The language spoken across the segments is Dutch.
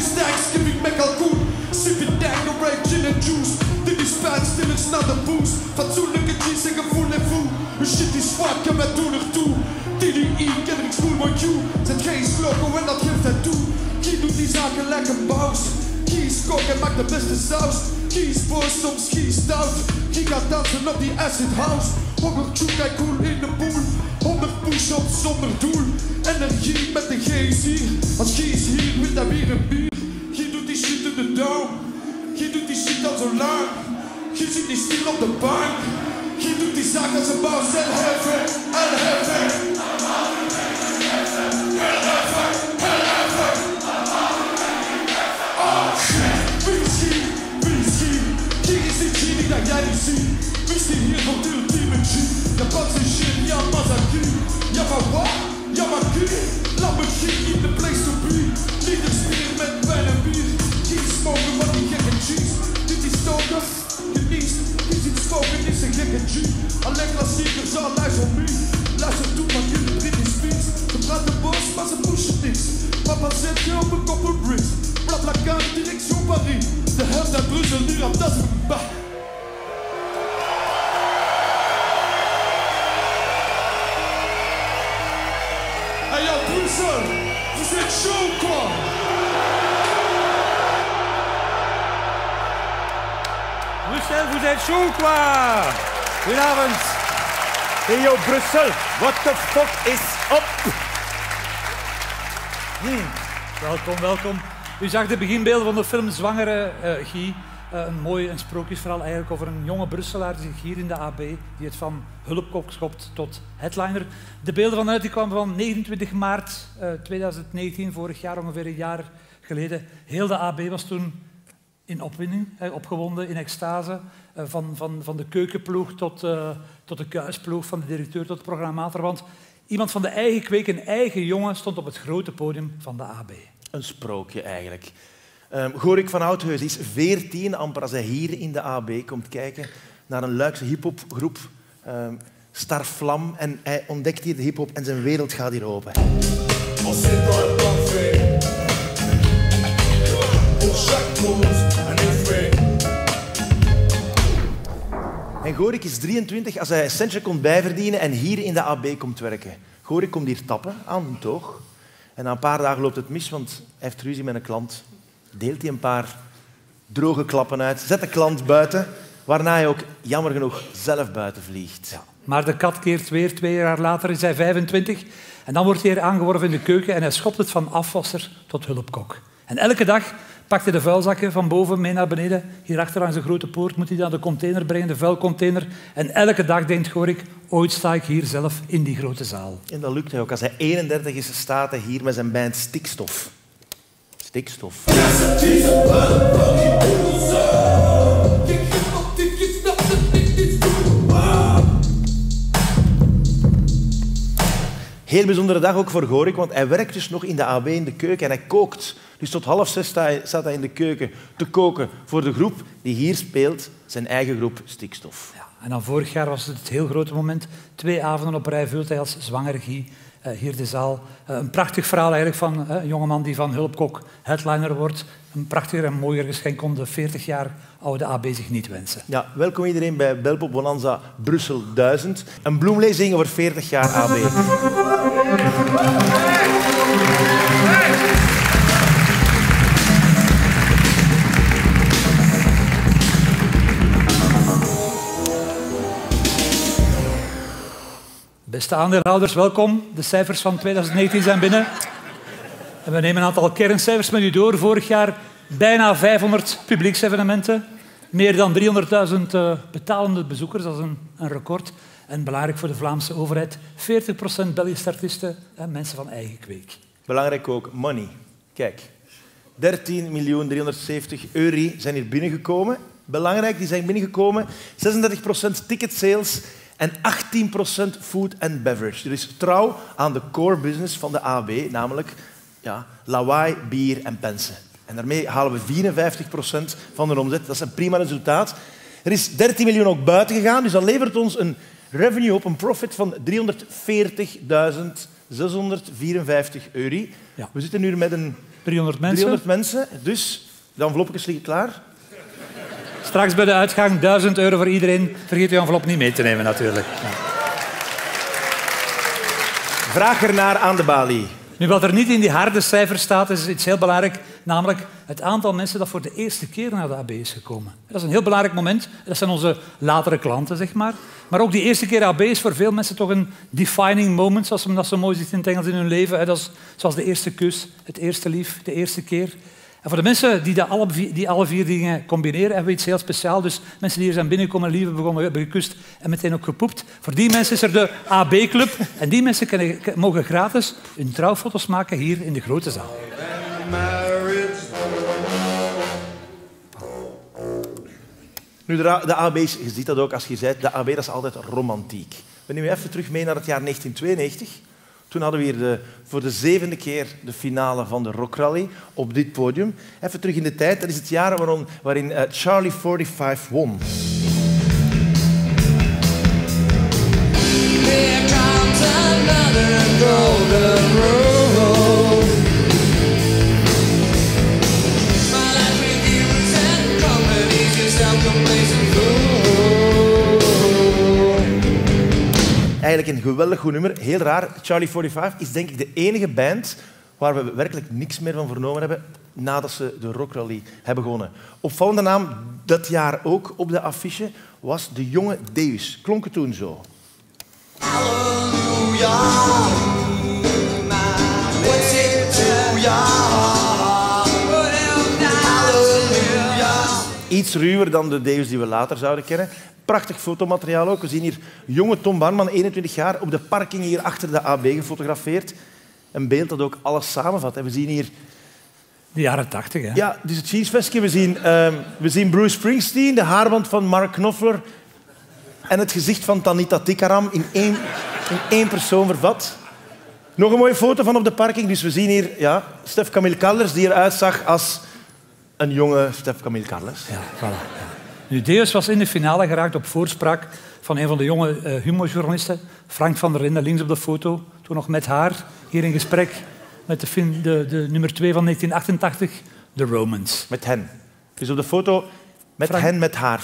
stacks, giving me kalkoen. Sipping Tanqueray, gin and juice. Dit is fijn, stil is naar de boost. Fatsoenlijke G's en gevoel en voel. Mijn shit is zwak, en wij doen ertoe. TDI, ken ik school met you. Zet geen slogan en dat geeft het toe. Gie doet die zaken lekker bous. Gie is kok en maakt de beste saus. Gie is boos, soms gie is stout. Gie gaat dansen op die acid house. 100 tjoek, hij cool in de pool. 100 push-ups zonder doel. Energie met de G's hier. Als Gie is hier, wil hij weer een bier. Gie doet die shit in de down. Gie doet die shit al zo lang. Gie zit niet stil op de bank. Gie doet die zaak als een baas. El Hefe, El Hefe. El Hefe, El Hefe. Oh shit, wie is Gie? Wie is Gie? Gie is die Gie die dat jij niet ziet. Wie is die hier van de ultieme G? Japanse shit, ja Mazaki. Ja maar wat? Ja maar Gie. Laat me Gie in the place to be. Leaders hier met wijn en bier. Gie smoken van die gekke G's. Dit is stoken, geniest. Gie ziet spoken, is een gekke G. Alleen klassiekers, all eyes on me. Luister toe, maar jullie Britney Spears. Ze praten bos, maar ze pushen niks. Papa zet je op een koppel bricks. Blablacar, direction Paris. De helft uit Brussel, nu op dat is een bah. Hey yo, Brussel, vous êtes chaud quoi? Brussel, vous êtes chaud quoi? Goedenavond. Hey yo, Brussel, what the fuck is up? Welkom, welkom. U zag de beginbeelden van de film Zwangere Guy. Een mooi sprookjesverhaal eigenlijk over een jonge Brusselaar die zich hier in de AB, die het van hulpkok schopt tot headliner. De beelden vanuit die kwamen van 29 maart 2019, vorig jaar, ongeveer een jaar geleden. Heel de AB was toen in opwinding, opgewonden, in extase. Van de keukenploeg tot de kuisploeg, van de directeur tot de programmator. Want iemand van de eigen kweek, een eigen jongen, stond op het grote podium van de AB. Een sprookje eigenlijk. Gorik van Oudheus is 14, amper als hij hier in de AB komt kijken naar een Luikse hiphopgroep, Starflam. En hij ontdekt hier de hiphop en zijn wereld gaat hier open. En Gorik is 23 als hij een centje komt bijverdienen en hier in de AB komt werken. Gorik komt hier tappen aan een toog. En na een paar dagen loopt het mis, want hij heeft ruzie met een klant. Deelt hij een paar droge klappen uit, zet de klant buiten, waarna hij ook, jammer genoeg, zelf buiten vliegt. Ja, maar de kat keert weer, 2 jaar later is hij 25. En dan wordt hij hier aangeworven in de keuken en hij schopt het van afwasser tot hulpkok. En elke dag pakt hij de vuilzakken van boven mee naar beneden. Hierachter aan zijn grote poort moet hij dan de container brengen, de vuilcontainer. En elke dag denkt Gorik, ooit sta ik hier zelf in die grote zaal. En dat lukt hij ook. Als hij 31 is, staat hij hier met zijn band Stikstof. Stikstof. Heel bijzondere dag ook voor Gorik, want hij werkt dus nog in de AB in de keuken en hij kookt. Dus tot 5:30 staat hij in de keuken te koken voor de groep die hier speelt, zijn eigen groep Stikstof. Ja, en dan vorig jaar was het heel grote moment. 2 avonden op rij vult hij als zwangere Guy hier de zaal. Een prachtig verhaal eigenlijk van een jongeman die van hulpkok headliner wordt. Een prachtiger en mooier geschenk kon de 40 jaar oude AB zich niet wensen. Ja, welkom iedereen bij Belpop Bonanza Brussel 1000. Een bloemlezing over 40 jaar AB. Beste aandeelhouders, welkom. De cijfers van 2019 zijn binnen. En we nemen een aantal kerncijfers met u door. Vorig jaar bijna 500 publieksevenementen. Meer dan 300.000 betalende bezoekers, dat is een record. En belangrijk voor de Vlaamse overheid, 40% Belgische artiesten en mensen van eigen kweek. Belangrijk ook, money. Kijk, 13.370.000 zijn hier binnengekomen. Belangrijk, die zijn binnengekomen. 36% ticket sales en 18% food and beverage. Er is trouw aan de core business van de AB, namelijk lawaai, bier en pensen. En daarmee halen we 54% van de omzet. Dat is een prima resultaat. Er is 13 miljoen ook buiten gegaan, dus dat levert ons een revenue op, een profit van €340.654. Ja. We zitten nu met een 300 mensen. 300 mensen, dus de envelopjes liggen klaar. Straks bij de uitgang €1000 voor iedereen. Vergeet uw envelop niet mee te nemen, natuurlijk. Ja. Vraag ernaar aan de balie. Nu, wat er niet in die harde cijfers staat, is iets heel belangrijk. Namelijk het aantal mensen dat voor de eerste keer naar de AB is gekomen. Dat is een heel belangrijk moment. Dat zijn onze latere klanten, zeg maar. Maar ook die eerste keer AB is voor veel mensen toch een defining moment, zoals men dat zo mooi ziet in het Engels in hun leven. Dat is zoals de eerste kus, het eerste lief, de eerste keer. En voor de mensen die alle vier dingen combineren, hebben we iets heel speciaals. Dus mensen die hier zijn binnengekomen, lief hebben gekust en meteen ook gepoept. Voor die mensen is er de AB-club. En die mensen mogen gratis hun trouwfoto's maken hier in de grote zaal. Nu, de AB's, je ziet dat ook als je zei, de AB dat is altijd romantiek. We nemen even terug mee naar het jaar 1992. Toen hadden we hier voor de 7e keer de finale van de Rock Rally op dit podium. Even terug in de tijd, dat is het jaar waarin Charlie 45 won. Here comes another golden road. My life reviews and companies, yourself complacent fool. Eigenlijk een geweldig goed nummer. Heel raar. Charlie 45 is denk ik de enige band waar we werkelijk niks meer van vernomen hebben nadat ze de Rock Rally hebben gewonnen. Opvallende naam dat jaar ook op de affiche was de jonge Deus. Klonk het toen zo. Hallelujah, what's it to ya? Hallelujah. Iets ruwer dan de Deus die we later zouden kennen. Prachtig fotomateriaal ook. We zien hier jonge Tom Barman, 21 jaar, op de parking hier achter de AB gefotografeerd. Een beeld dat ook alles samenvat. En we zien hier... De jaren 80, hè? Ja, dus het Cheesefestje. We zien Bruce Springsteen, de haarband van Mark Knopfler en het gezicht van Tanita Tikaram in één persoon vervat. Nog een mooie foto van op de parking. Dus we zien hier Stef Camille Carlers, die eruit zag als een jonge Stef Camille Carlers. Ja, voilà. Ja. Nu, Deus was in de finale geraakt op voorspraak van een van de jonge humorjournalisten, Frank van der Linden, links op de foto. Toen nog met haar, hier in gesprek met de nummer 2 van 1988, The Romans. Met hen. Dus op de foto met Frank... hen, met haar.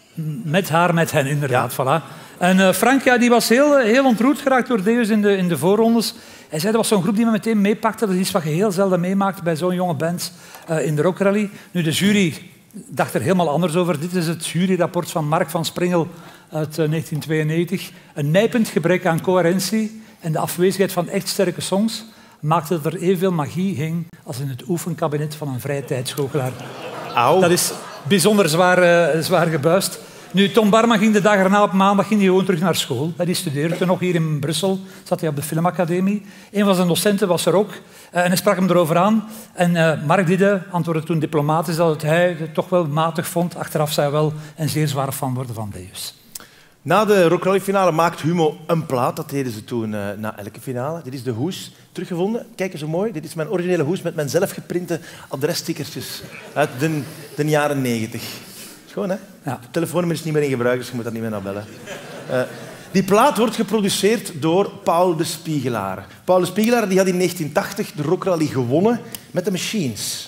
Met hen, inderdaad. Ja. Voilà. En Frank die was heel ontroerd geraakt door Deus in de voorrondes. Hij zei, dat was zo'n groep die me meteen meepakte. Dat is iets wat je heel zelden meemaakt bij zo'n jonge band in de Rock Rally. Nu, de jury dacht er helemaal anders over. Dit is het juryrapport van Mark van Springel uit 1992. Een nijpend gebrek aan coherentie en de afwezigheid van echt sterke songs maakte dat er evenveel magie hing als in het oefenkabinet van een vrije tijdsgoochelaar. Au. Dat is bijzonder zwaar gebuist. Nu, Tom Barman ging de dag erna op maandag gewoon terug naar school. Die studeerde toen nog hier in Brussel. Zat hij op de filmacademie. Een van zijn docenten was er ook. En hij sprak hem erover aan. En Mark Didde antwoordde toen diplomatisch dat hij het toch wel matig vond. Achteraf zei hij wel een zeer zware fan worden van Deus. Na de Rock Rally finale maakt Humo een plaat. Dat deden ze toen na elke finale. Dit is de hoes. Teruggevonden. Kijk eens zo mooi. Dit is mijn originele hoes met mijn zelfgeprinte adresstickertjes uit de jaren 90. Schoon, hè? Ja. Het telefoonnummer is niet meer in gebruik, dus je moet dat niet meer naar bellen. Die plaat wordt geproduceerd door Paul de Spiegelaar. Paul de Spiegelaar die had in 1980 de Rock Rally gewonnen met de Machines.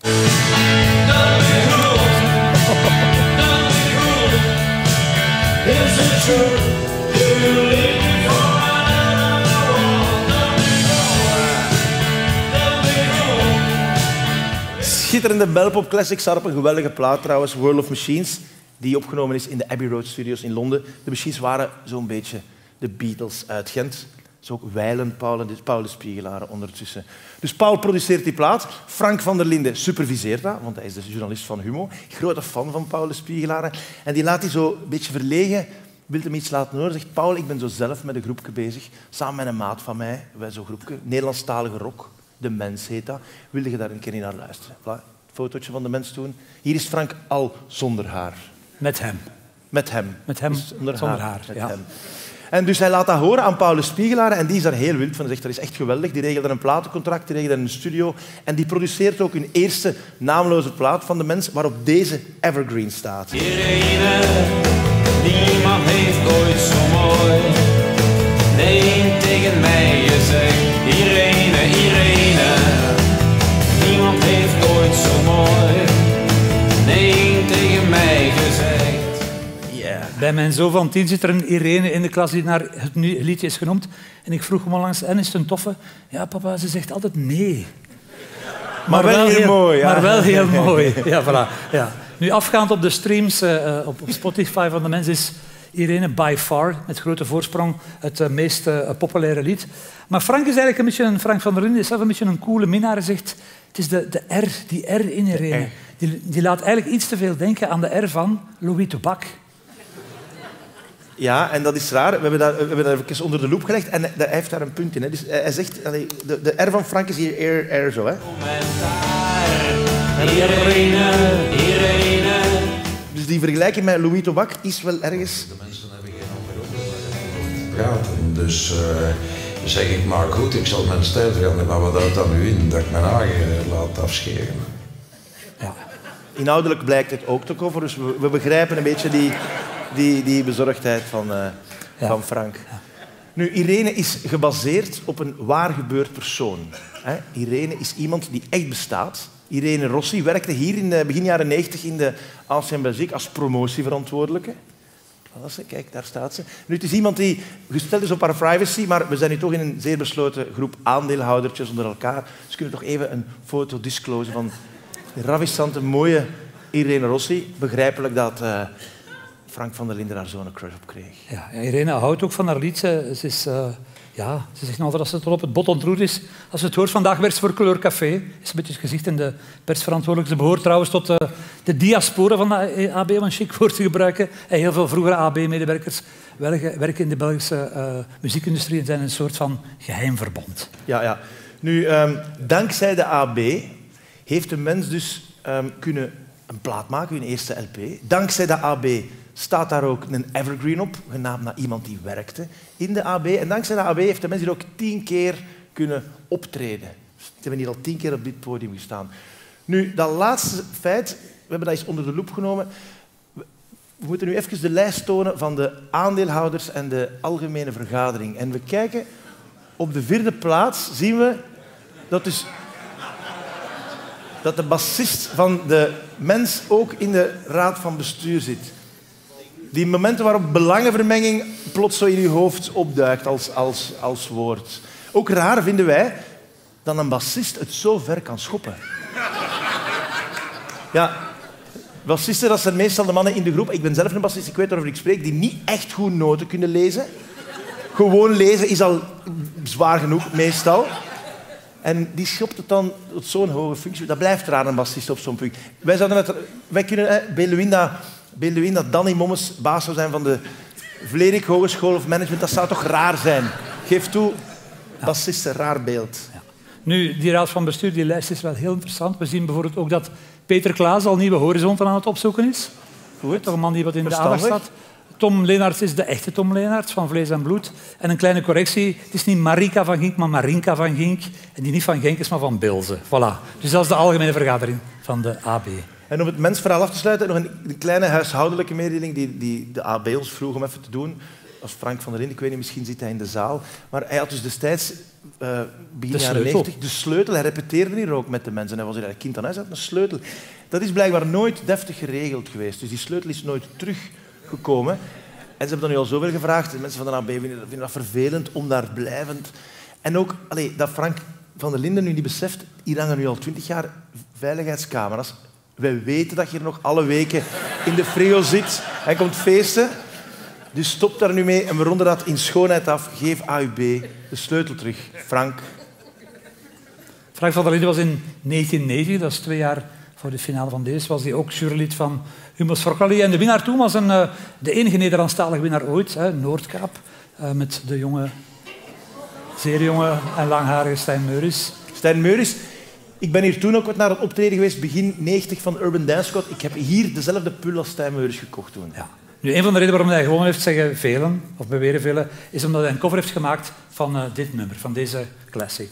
Schitterende belpop classic staat op een geweldige plaat trouwens, World of Machines, die opgenomen is in de Abbey Road Studios in Londen. De Machines waren zo'n beetje de Beatles uit Gent. Dus ook wijlen Paul de Spiegelaar ondertussen. Dus Paul produceert die plaat. Frank van der Linden superviseert dat, want hij is de journalist van Humo. Grote fan van Paul de Spiegelaar. En die laat hij zo een beetje verlegen, wil hem iets laten horen. Zegt, Paul, ik ben zo zelf met een groepje bezig, samen met een maat van mij, wij zo'n groepje, Nederlandstalige rock. De Mens heet dat. Wilde je daar een keer naar luisteren? Voilà, fotootje van de Mens toen. Hier is Frank al zonder haar. Met hem. Met hem. Met hem dus zonder haar. Met ja. hem. En dus hij laat dat horen aan Paul de Spiegelaar en die is daar heel wild van. Hij zegt, dat is echt geweldig. Die regelde een platencontract, die regelde een studio en die produceert ook hun eerste naamloze plaat van de Mens, waarop deze Evergreen staat. Irene, niemand heeft ooit zo mooi. Nee, tegen mij je zegt Irene, Irene. Niemand Bij mijn zoon van 10 zit er een Irene in de klas die naar het liedje is genoemd. En ik vroeg hem onlangs, en is het een toffe? Ja, papa, ze zegt altijd nee. Maar wel heel mooi. Ja. Maar wel heel mooi. Ja, voilà. Ja. Nu, afgaand op de streams op Spotify van de mensen is Irene by far, met grote voorsprong, het meest populaire lied. Maar Frank is eigenlijk een beetje Frank van der Linden is zelf een beetje een coole minnaar. Hij zegt, het is de R, die R in Irene. Die laat eigenlijk iets te veel denken aan de R van Louis Tobac. Ja, en dat is raar. We hebben dat even onder de loep gelegd en hij heeft daar een punt in. Hè. Dus hij zegt, de R van Frank is hier R zo. Hè. Irene. Dus die vergelijking met Louis Tobac is wel ergens... De mensen hebben geen andere praten. Dus zeg ik, maar goed, ik zal mijn stijl veranderen. Maar wat houdt dat nu in? Dat ik mijn haar laat afscheren. Ja. Inhoudelijk blijkt het ook te komen. Dus we begrijpen een beetje die bezorgdheid van Frank. Ja. Nu, Irene is gebaseerd op een waar gebeurd persoon. Hè? Irene is iemand die echt bestaat. Irene Rossi werkte hier in begin jaren 90 in de Ancien Belgique als promotieverantwoordelijke. Kijk, daar staat ze. Nu, het is iemand die gesteld is op haar privacy, maar we zijn nu toch in een zeer besloten groep aandeelhoudertjes onder elkaar. Dus kunnen we toch even een foto disclosen van die ravissante, mooie Irene Rossi. Begrijpelijk dat Frank van der Linden daar zo'n crush op kreeg. Ja, Irene houdt ook van haar lied. Ze zegt altijd dat ze tot op het bot ontroerd is. Als ze het hoort, vandaag werkt ze voor Kleur Café. Is een beetje het gezicht in de persverantwoordelijke. Ze behoort trouwens tot de diaspora van de AB, om een chic woord te gebruiken. En heel veel vroegere AB-medewerkers werken in de Belgische muziekindustrie en zijn een soort van geheimverbond. Ja. Nu, dankzij de AB heeft de mens dus kunnen een plaat maken, hun eerste LP. Dankzij de AB staat daar ook een evergreen op, genaamd naar iemand die werkte in de AB. En dankzij de AB heeft de mens hier ook 10 keer kunnen optreden. Ze hebben hier al 10 keer op dit podium gestaan. Nu, dat laatste feit, we hebben dat eens onder de loep genomen. We moeten nu even de lijst tonen van de aandeelhouders en de algemene vergadering. En we kijken, op de 4e plaats zien we dat de bassist van de mens ook in de raad van bestuur zit. Die momenten waarop belangenvermenging plots zo in je hoofd opduikt als woord. Ook raar vinden wij dat een bassist het zo ver kan schoppen. Ja, bassisten, dat zijn meestal de mannen in de groep. Ik ben zelf een bassist, ik weet waarover ik spreek, die niet echt goed noten kunnen lezen. Gewoon lezen is al zwaar genoeg, meestal. En die schopt het dan tot zo'n hoge functie. Dat blijft raar, een bassist op zo'n punt. Wij kunnen Beluin dat Danny Mommes baas zou zijn van de Vlerik Hogeschool of Management. Dat zou toch raar zijn? Geef toe, bassisten, raar beeld. Ja. Nu, die raad van bestuur, die lijst is wel heel interessant. We zien bijvoorbeeld ook dat Peter Klaas al nieuwe horizonten aan het opzoeken is. Goed. Toch een man die wat in de aandacht staat. Tom Leenaerts is de echte Tom Leenaerts van Vlees en Bloed. En een kleine correctie, het is niet Marika van Gink, maar Marinka van Gink. En die niet van Genk is, maar van Bilze. Voilà. Dus dat is de algemene vergadering van de AB. En om het mensverhaal af te sluiten, nog een kleine huishoudelijke mededeling die de AB ons vroeg om even te doen. Als Frank van der Linden, ik weet niet, misschien zit hij in de zaal. Maar hij had dus destijds, begin jaren 90, de sleutel. Hij repeteerde hier ook met de mensen. Hij was hier een kind aan huis, hij had een sleutel. Dat is blijkbaar nooit deftig geregeld geweest. Dus die sleutel is nooit teruggekomen. En ze hebben dan nu al zoveel gevraagd. De mensen van de AB vinden dat vervelend, ondaarblijvend. En ook dat Frank van der Linden nu niet beseft, hier hangen nu al 20 jaar veiligheidscamera's. Wij weten dat je er nog alle weken in de frigo zit en komt feesten. Dus stop daar nu mee en we ronden dat in schoonheid af. Geef AUB de sleutel terug. Frank. Frank van der Linden was in 1990, dat is 2 jaar voor de finale van deze, was hij ook jurylid van Humo's Frocali. En de winnaar toen was de enige Nederlandstalige winnaar ooit, Noordkaap, met de zeer jonge en langharige Stijn Meuris. Stijn Meuris. Ik ben hier toen ook wat naar het optreden geweest, begin 90 van Urban Dance Squad. Ik heb hier dezelfde pul als Stijn Meuris gekocht toen. Ja. Nu, een van de redenen waarom hij gewonnen heeft, zeggen velen, of beweren velen, is omdat hij een cover heeft gemaakt van dit nummer, van deze classic.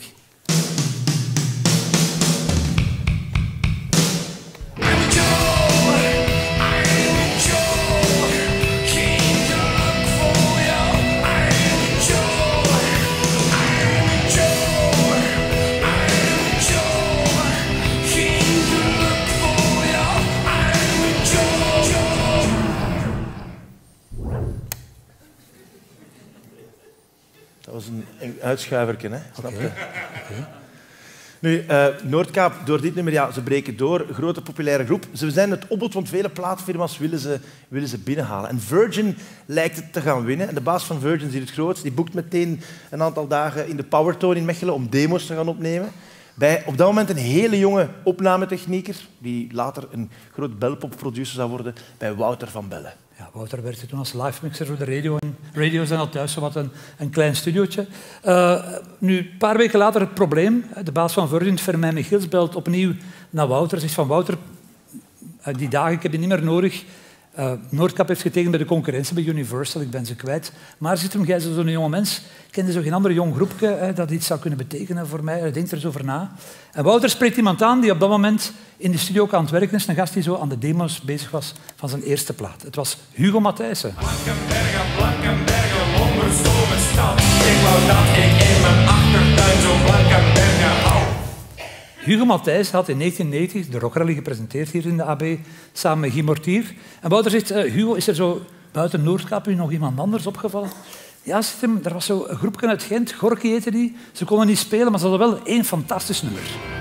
is een uitschuiverken, hè? Snap je? Oké. Nu, Noordkaap, door dit nummer, ja, ze breken door. Grote populaire groep. Ze zijn het opbod, want vele plaatfirma's willen ze binnenhalen. En Virgin lijkt het te gaan winnen. En de baas van Virgin ziet het groot. Die boekt meteen een aantal dagen in de Powertone in Mechelen om demo's te gaan opnemen. Bij op dat moment een hele jonge opnametechnieker, die later een groot belpop-producer zou worden, bij Wouter van Belle. Ja, Wouter werkte toen als live-mixer voor de radio. En radio zijn al thuis zowat een klein studiootje. Nu, een paar weken later het probleem. De baas van Virgin, Fermijn Michiels, belt opnieuw naar Wouter. Zegt van Wouter, die dagen, ik heb je niet meer nodig. Noordkap heeft getekend bij de concurrentie, bij Universal, ik ben ze kwijt. Maar zit hem, jij bent zo'n jonge mens, kende zo geen ander jong groepje dat iets zou kunnen betekenen voor mij. Hij denkt er eens over na. En Wouter spreekt iemand aan die op dat moment in de studio aan het werken is. Een gast die zo aan de demo's bezig was van zijn eerste plaat. Het was Hugo Matthijssen. Blankenbergen, wonderstomme stad. Ik wou dat ik in mijn achtertuin zo Blankenbergen hou. Hugo Matthijssen had in 1990 de Rockrally gepresenteerd hier in de AB, samen met Guy Mortier. En Wouter zegt, Hugo, is er zo buiten Noordkaap u nog iemand anders opgevallen? Ja, zegt hem, er was zo een groepje uit Gent, Gorky heette die. Ze konden niet spelen, maar ze hadden wel één fantastisch nummer.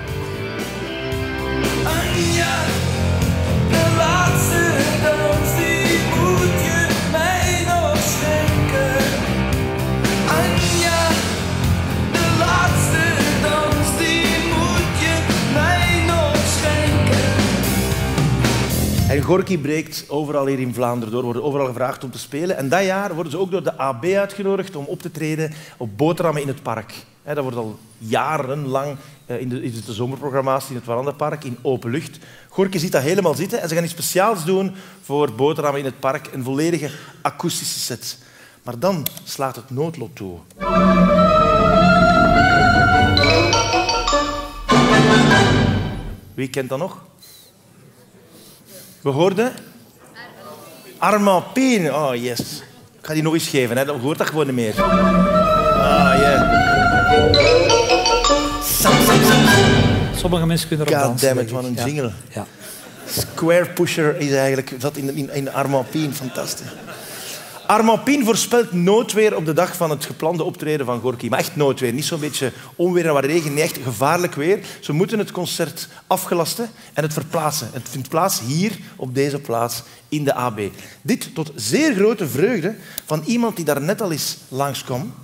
Anja, de laatste dans, die moet je mij nog schenken. Anja, de laatste dans, die moet je mij nog schenken. En Gorky breekt overal hier in Vlaanderen door, worden overal gevraagd om te spelen. En dat jaar worden ze ook door de AB uitgenodigd om op te treden op boterhammen in het park. Dat wordt al jarenlang in de zomerprogramma's in het Warandapark in open lucht. Gorky ziet dat helemaal zitten en ze gaan iets speciaals doen voor boterhammen in het park. Een volledige akoestische set. Maar dan slaat het noodlot toe. Wie kent dat nog? We hoorden? Armand Pien. Oh, yes. Ik ga die nog eens geven, hè. Dan hoort dat gewoon niet meer. Ah, yeah. Sommige mensen kunnen erop dansen. Goddammit, wat een jingle. Ja. Square Pusher is eigenlijk... Dat in Armand Pien, fantastisch. Armand Pien voorspelt noodweer op de dag van het geplande optreden van Gorky. Maar echt noodweer. Niet zo'n beetje onweer en wat regen. Nee, echt gevaarlijk weer. Ze moeten het concert afgelasten en het verplaatsen. Het vindt plaats hier, op deze plaats, in de AB. Dit tot zeer grote vreugde van iemand die daar net al eens langskwam.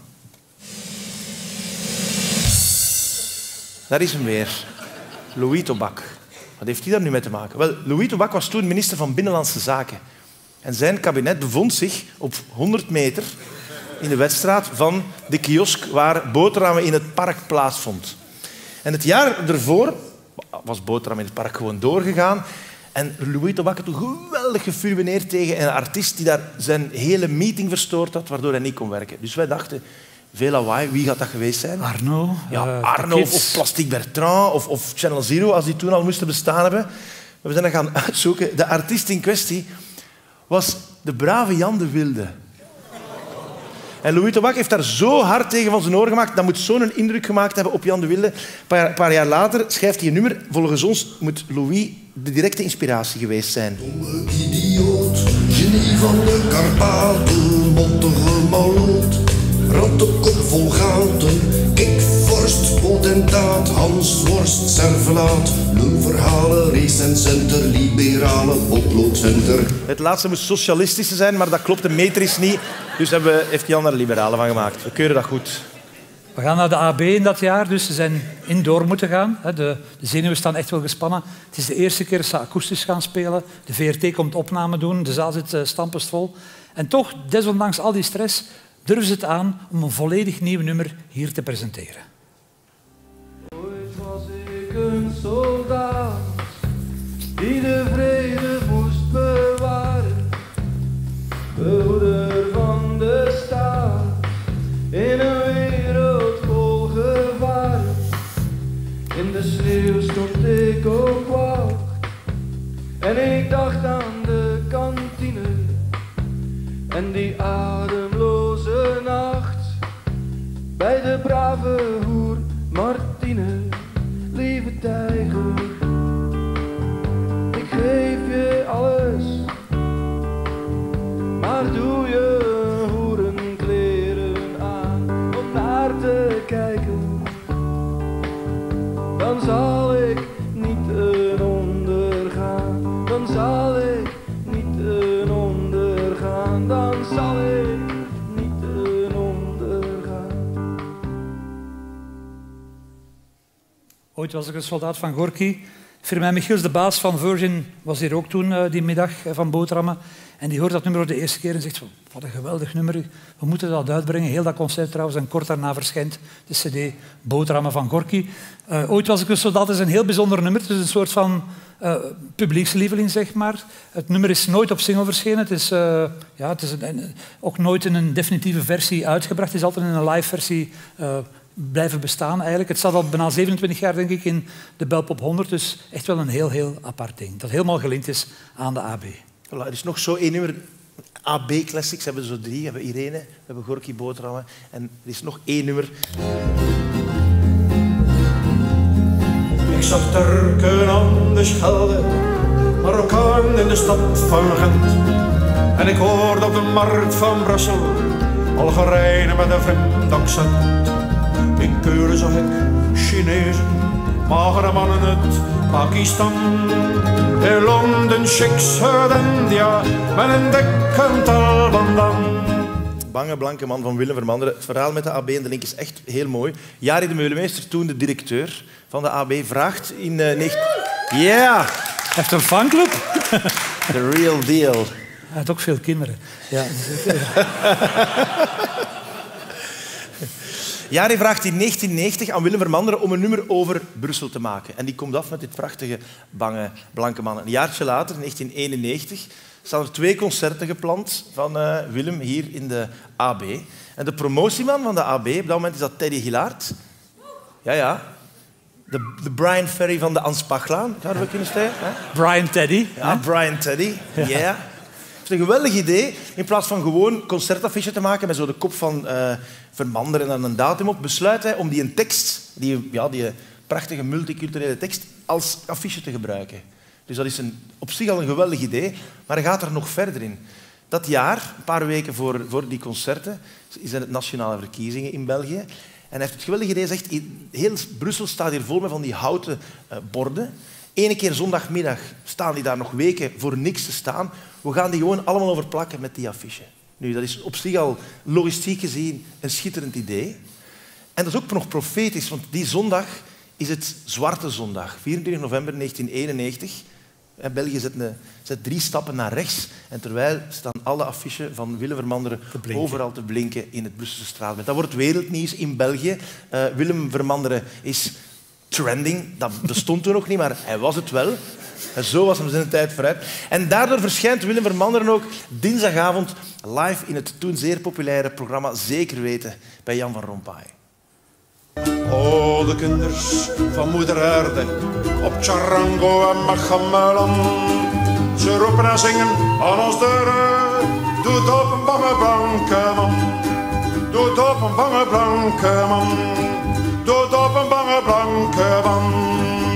Daar is hem weer. Louis Tobak. Wat heeft hij daar nu mee te maken? Wel, Louis Tobak was toen minister van Binnenlandse Zaken. En zijn kabinet bevond zich op 100 meter in de Weststraat van de kiosk waar boterhammen in het park plaatsvond. En het jaar ervoor was boterham in het park gewoon doorgegaan. En Louis Tobak had toen geweldig gefurbeneerd tegen een artiest die daar zijn hele meeting verstoord had, waardoor hij niet kon werken. Dus wij dachten, veel lawaai, wie gaat dat geweest zijn? Arno. Ja, Arno of Plastic Bertrand of Channel Zero, als die toen al moesten bestaan hebben. We zijn dat gaan uitzoeken. De artiest in kwestie was de brave Jan de Wilde. En Louis Tobak heeft daar zo hard tegen van zijn oren gemaakt. Dat moet zo'n indruk gemaakt hebben op Jan de Wilde. Een paar jaar later schrijft hij een nummer. Volgens ons moet Louis de directe inspiratie geweest zijn. Domme idioot, genie van de Karpaten, bottige maloot, rottekop vol gaten, kikvorst, potentaat, Hansworst, servelaat, lulverhalen, recenscenter, liberale potloodcenter. Het laatste moest socialistische zijn, maar dat klopt de metrisch niet. Dus heeft Jan daar liberalen van gemaakt. We keuren dat goed. We gaan naar de AB in dat jaar, dus ze zijn in door moeten gaan. De zenuwen staan echt wel gespannen. Het is de eerste keer dat ze akoestisch gaan spelen. De VRT komt opname doen, de zaal zit stampest vol. En toch, desondanks al die stress, durven ze het aan om een volledig nieuw nummer hier te presenteren. Ooit was ik een soldaat die de vrede moest bewaren, behoeder van de staat in een wereld vol gevaren. In de sneeuw stond ik op wacht en ik dacht aan de kantine en die ademloze nacht bij de brave hoer Martine. Lieve tijger, ik geef je alles, maar doe je hoerenkleren aan om naar Ooit was ik een soldaat van Gorky. Firmin Michiels, de baas van Virgin, was hier ook toen die middag van Boterhammen. En die hoort dat nummer voor de eerste keer en zegt: wat een geweldig nummer. We moeten dat uitbrengen. Heel dat concert trouwens. En kort daarna verschijnt de cd Boterhammen van Gorky. Ooit was ik een soldaat. Dat is een heel bijzonder nummer. Het is een soort van publiekslieveling, zeg maar. Het nummer is nooit op single verschenen. Het is, ook nooit in een definitieve versie uitgebracht. Het is altijd in een live versie blijven bestaan eigenlijk. Het staat al bijna 27 jaar, denk ik, in de Belpop 100. Dus echt wel een heel, heel apart ding. Dat helemaal gelinkt is aan de AB. Voilà, er is nog zo één nummer. AB-classics hebben we zo 3. We hebben Irene, we hebben Gorky Boterhammen. En er is nog één nummer. Ik zag Turken aan de Schelde, Marokkaan in de stad van Gent. En ik hoorde op de markt van Brussel Algerijnen met een vreemd accent. In Keulen zag ik Chinezen, magere mannen uit Pakistan. In Londen chicks uit India met een dikke talbandan. Bange blanke man van Willem Vermanderen. Het verhaal met de AB en de link is echt heel mooi. Jari de Meulemeester, toen de directeur van de AB, vraagt in... Hij heeft een fanclub. The real deal. Hij heeft ook veel kinderen. Ja. Jari vraagt in 1990 aan Willem Vermanderen om een nummer over Brussel te maken. En die komt af met dit prachtige bange blanke man. Een jaartje later, 1991, staan er 2 concerten gepland van Willem hier in de AB. En de promotieman van de AB, op dat moment is dat Teddy Gilaert. Ja. De Brian Ferry van de Anspachlaan, zouden we kunnen zeggen. Brian Teddy. Ja, Brian Teddy. Ja. Yeah. Het is een geweldig idee. In plaats van gewoon concertaffiche te maken met zo de kop van Vermanderen en dan een datum op, besluit hij om die een tekst, die prachtige multiculturele tekst, als affiche te gebruiken. Dus dat is op zich al een geweldig idee, maar hij gaat er nog verder in. Dat jaar, een paar weken voor die concerten, zijn het nationale verkiezingen in België. En hij heeft het geweldige idee, zegt, heel Brussel staat hier vol met van die houten borden. Eén keer zondagmiddag staan die daar nog weken voor niks te staan. We gaan die gewoon allemaal overplakken met die affiche. Nu, dat is op zich al logistiek gezien een schitterend idee. En dat is ook nog profetisch, want die zondag is het Zwarte Zondag, 24 november 1991. België zet 3 stappen naar rechts en terwijl staan alle affiches van Willem Vermanderen overal te blinken in het Brusselse straatbeeld. Dat wordt wereldnieuws in België. Willem Vermanderen is trending. Dat bestond toen nog niet, maar hij was het wel. En zo was hem zijn tijd vooruit. En daardoor verschijnt Willem Vermanderen ook dinsdagavond live in het toen zeer populaire programma Zeker Weten bij Jan van Rompuy. O, de kinders van moeder aarde, op charango en machamelan. Ze roepen en zingen aan ons deuren. Doet op een bange blanke man. Doet op een bange blanke man. Doet op een bange blanke man.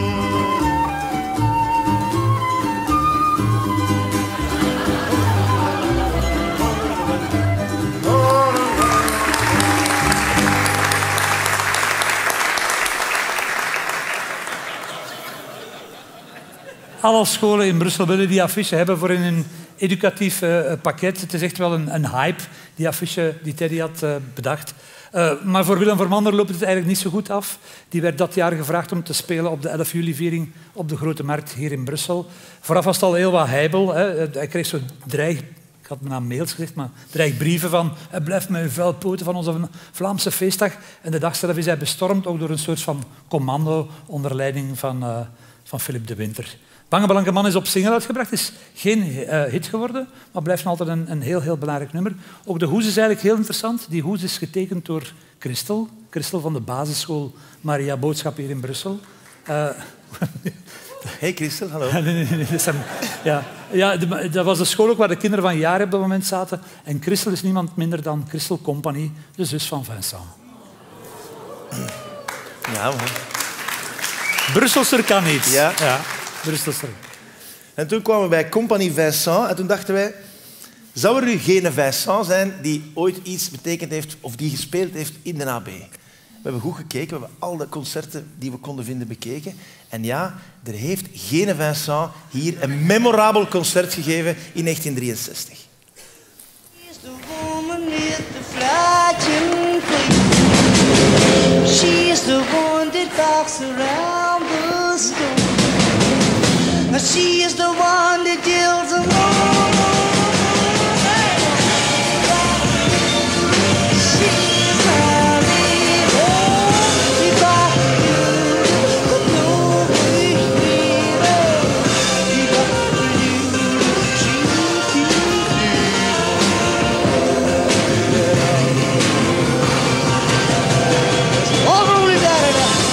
Alle scholen in Brussel willen die affiche hebben voor in een educatief pakket. Het is echt wel een hype, die affiche die Teddy had bedacht. Maar voor Willem Vermanderen loopt het eigenlijk niet zo goed af. Die werd dat jaar gevraagd om te spelen op de 11 juli-viering op de Grote Markt hier in Brussel. Vooraf was het al heel wat heibel. Hij kreeg zo ik had me naar mails gezegd, maar dreigbrieven van blijf met uw vuilpoten van onze Vlaamse feestdag. En de dag zelf is hij bestormd, ook door een soort van commando onder leiding van Philip de Winter. Bange Blanke Man is op single uitgebracht. Het is geen hit geworden, maar blijft altijd een heel, heel belangrijk nummer. Ook de hoes is eigenlijk heel interessant. Die hoes is getekend door Christel. Christel van de basisschool Maria Boodschap hier in Brussel. Hey Christel, hallo. Dat was de school ook waar de kinderen van jaren op dat moment zaten. En Christel is niemand minder dan Christel Company, de zus van Vincent. Ja, man. Brusselser kan niet. Ja. Brusselser. En toen kwamen we bij Compagnie Vincent en toen dachten wij, zou er nu geen Vincent zijn die ooit iets betekend heeft of die gespeeld heeft in de AB? We hebben goed gekeken, we hebben al de concerten die we konden vinden bekeken. En ja, er heeft geen Vincent hier een memorabel concert gegeven in 1963. She's the woman with the flagging face. She's the one that walks around stone. She is the one that deals alone. She's my baby. If I could know baby. If I could all the way down.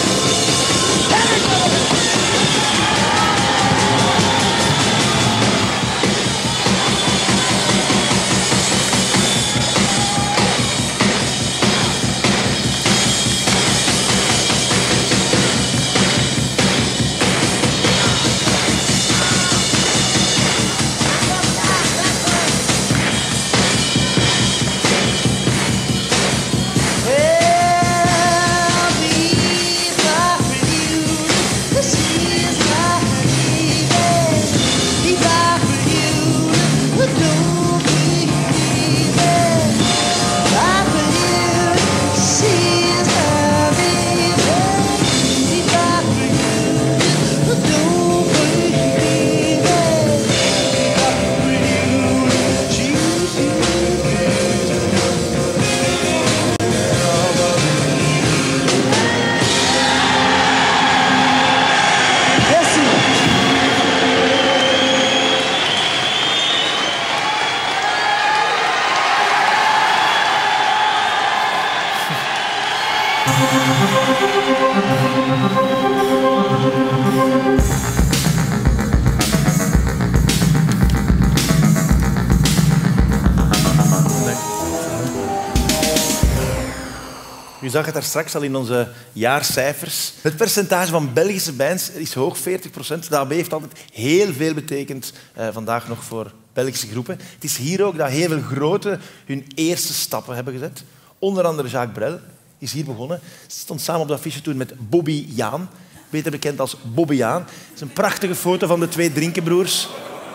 U zag het daar straks al in onze jaarcijfers. Het percentage van Belgische bands is hoog, 40%. De AB heeft altijd heel veel betekend vandaag nog voor Belgische groepen. Het is hier ook dat heel veel grote hun eerste stappen hebben gezet. Onder andere Jacques Brel is hier begonnen. Ze stond samen op dat affiche toen met Bobby Jaan, beter bekend als Bobby Jaan. Het is een prachtige foto van de twee Drinkenbroers.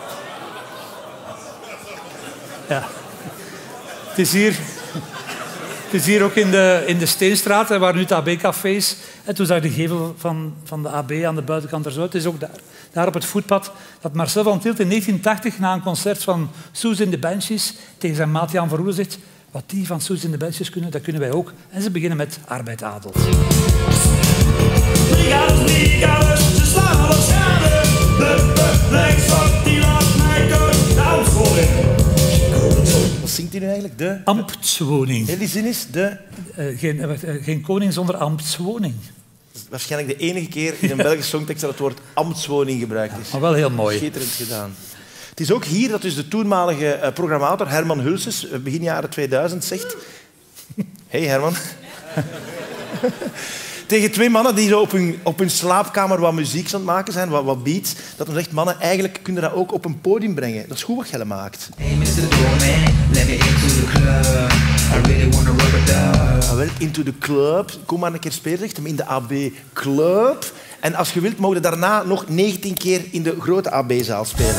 Ja. Het is hier ook in de Steenstraat, waar nu het AB-café is. En toen zag je de gevel van de AB aan de buitenkant er zo uit. Het is ook daar op het voetpad dat Marcel van Tielt in 1980 na een concert van Suze in the Banshees tegen zijn maat Jan Verhoeven zegt: wat die van Suze in the Banshees kunnen, dat kunnen wij ook. En ze beginnen met Arbeid Adelt. Ze slaan op schade. De rechtsvak die laat mij koud. Wat zingt hij nu eigenlijk? De ambtswoning. Die zin is de... Geen koning zonder ambtswoning. Waarschijnlijk de enige keer in een Belgische songtekst dat het woord ambtswoning gebruikt is. Maar wel heel mooi. Schitterend gedaan. Het is ook hier dat dus de toenmalige programmator Herman Hulses, begin jaren 2000, zegt... Hey Herman. Tegen twee mannen die zo op hun slaapkamer wat muziek aan het maken zijn, wat beats, dat hem zegt, mannen, eigenlijk kunnen dat ook op een podium brengen. Dat is goed wat jij maakt. Hey Mr. Doorman, let me into the club. I really wanna rub it down. Wel, into the club. Kom maar een keer spelen, zegt hem, in de AB Club. En als je wilt, mogen we daarna nog 19 keer in de grote AB-zaal spelen.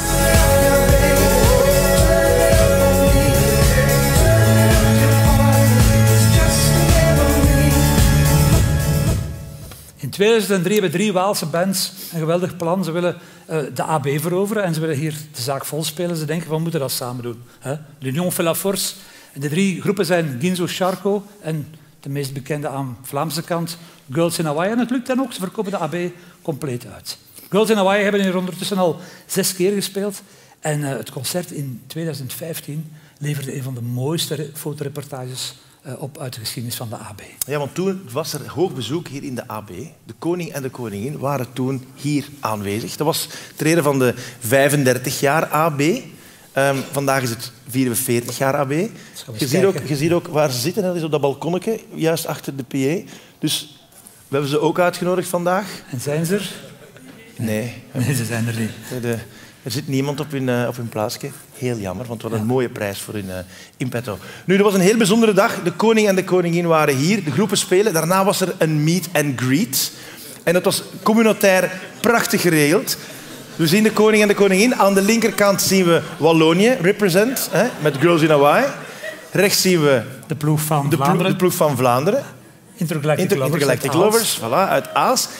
In 2003 hebben 3 Waalse bands een geweldig plan. Ze willen de AB veroveren en ze willen hier de zaak vol spelen. Ze denken, we moeten dat samen doen. L'Union fait la force. En de 3 groepen zijn Ginzo Charco en de meest bekende aan de Vlaamse kant, Girls in Hawaii. En het lukt dan ook, ze verkopen de AB compleet uit. Girls in Hawaii hebben hier ondertussen al 6 keer gespeeld. En het concert in 2015 leverde een van de mooiste fotoreportages op uit de geschiedenis van de AB. Ja, want toen was er hoog bezoek hier in de AB. De koning en de koningin waren toen hier aanwezig. Dat was ter ere van de 35 jaar AB. Vandaag is het 44 jaar AB. Je ziet ook waar ze zitten, dat is op dat balkonnetje, juist achter de PA. Dus we hebben ze ook uitgenodigd vandaag. En zijn ze er? Nee. Nee, ze zijn er niet. Er zit niemand op hun plaatsje. Heel jammer, want het was een mooie prijs voor hun in petto. Nu, dat was een heel bijzondere dag. De koning en de koningin waren hier, de groepen spelen. Daarna was er een meet and greet. En dat was communautair prachtig geregeld. We zien de koning en de koningin. Aan de linkerkant zien we Wallonië, represent, met Girls in Hawaii. Rechts zien we de ploeg van Vlaanderen. De ploeg van Vlaanderen. Intergalactic Lovers, voilà, uit Aals.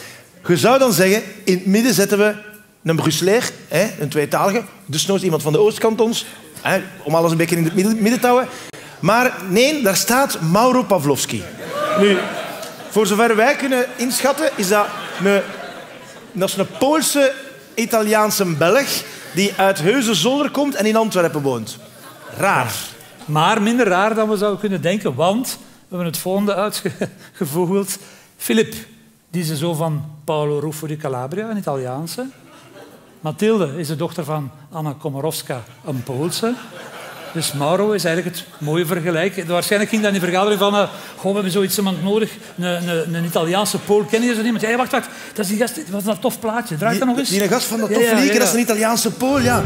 Je zou dan zeggen, in het midden zetten we een Brusselaar, een tweetalige, dus nooit iemand van de Oostkantons, om alles een beetje in het midden te houden. Maar nee, daar staat Mauro Pavlovski. Nu, voor zover wij kunnen inschatten, is dat een Poolse Italiaanse Belg die uit Heusden-Zolder komt en in Antwerpen woont. Raar. Maar minder raar dan we zouden kunnen denken, want we hebben het volgende uitgevogeld. Filip, die is de zoon van Paolo Ruffo di Calabria, een Italiaanse. Mathilde is de dochter van Anna Komorowska, een Poolse. Dus Mauro is eigenlijk het mooie vergelijk. Waarschijnlijk ging dat in de vergadering van... we hebben zoiets iemand nodig, een Italiaanse Pool. Ken je zo iemand? Ja, wacht, dat is die gast. Wat is dat tof plaatje? Draai dat nog eens. Die gast van dat tof liedje, dat is een Italiaanse Pool, ja.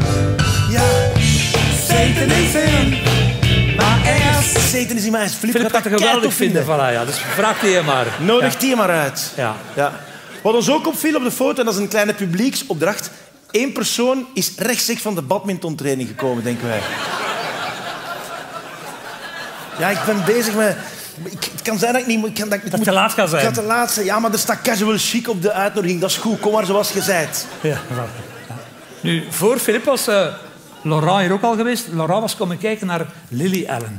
Satan is in my ass. Satan is in my ass. Filip gaat dat geweldig vinden. Voilà, ja. Dus vraag die je maar. Nodig die maar uit. Ja. Wat ons ook opviel op de foto, en dat is een kleine publieksopdracht, 1 persoon is rechtstreeks van de badmintontraining gekomen, denken wij. Ja, ik ben bezig met... Het kan zijn dat ik niet... Dat het te laat gaat zijn. Het gaat te laat zijn. Ja, maar er staat casual chic op de uitnodiging. Dat is goed. Kom maar zoals je zei. Ja. Nu, voor Filip was Laurent hier ook al geweest. Laurent was komen kijken naar Lily Allen.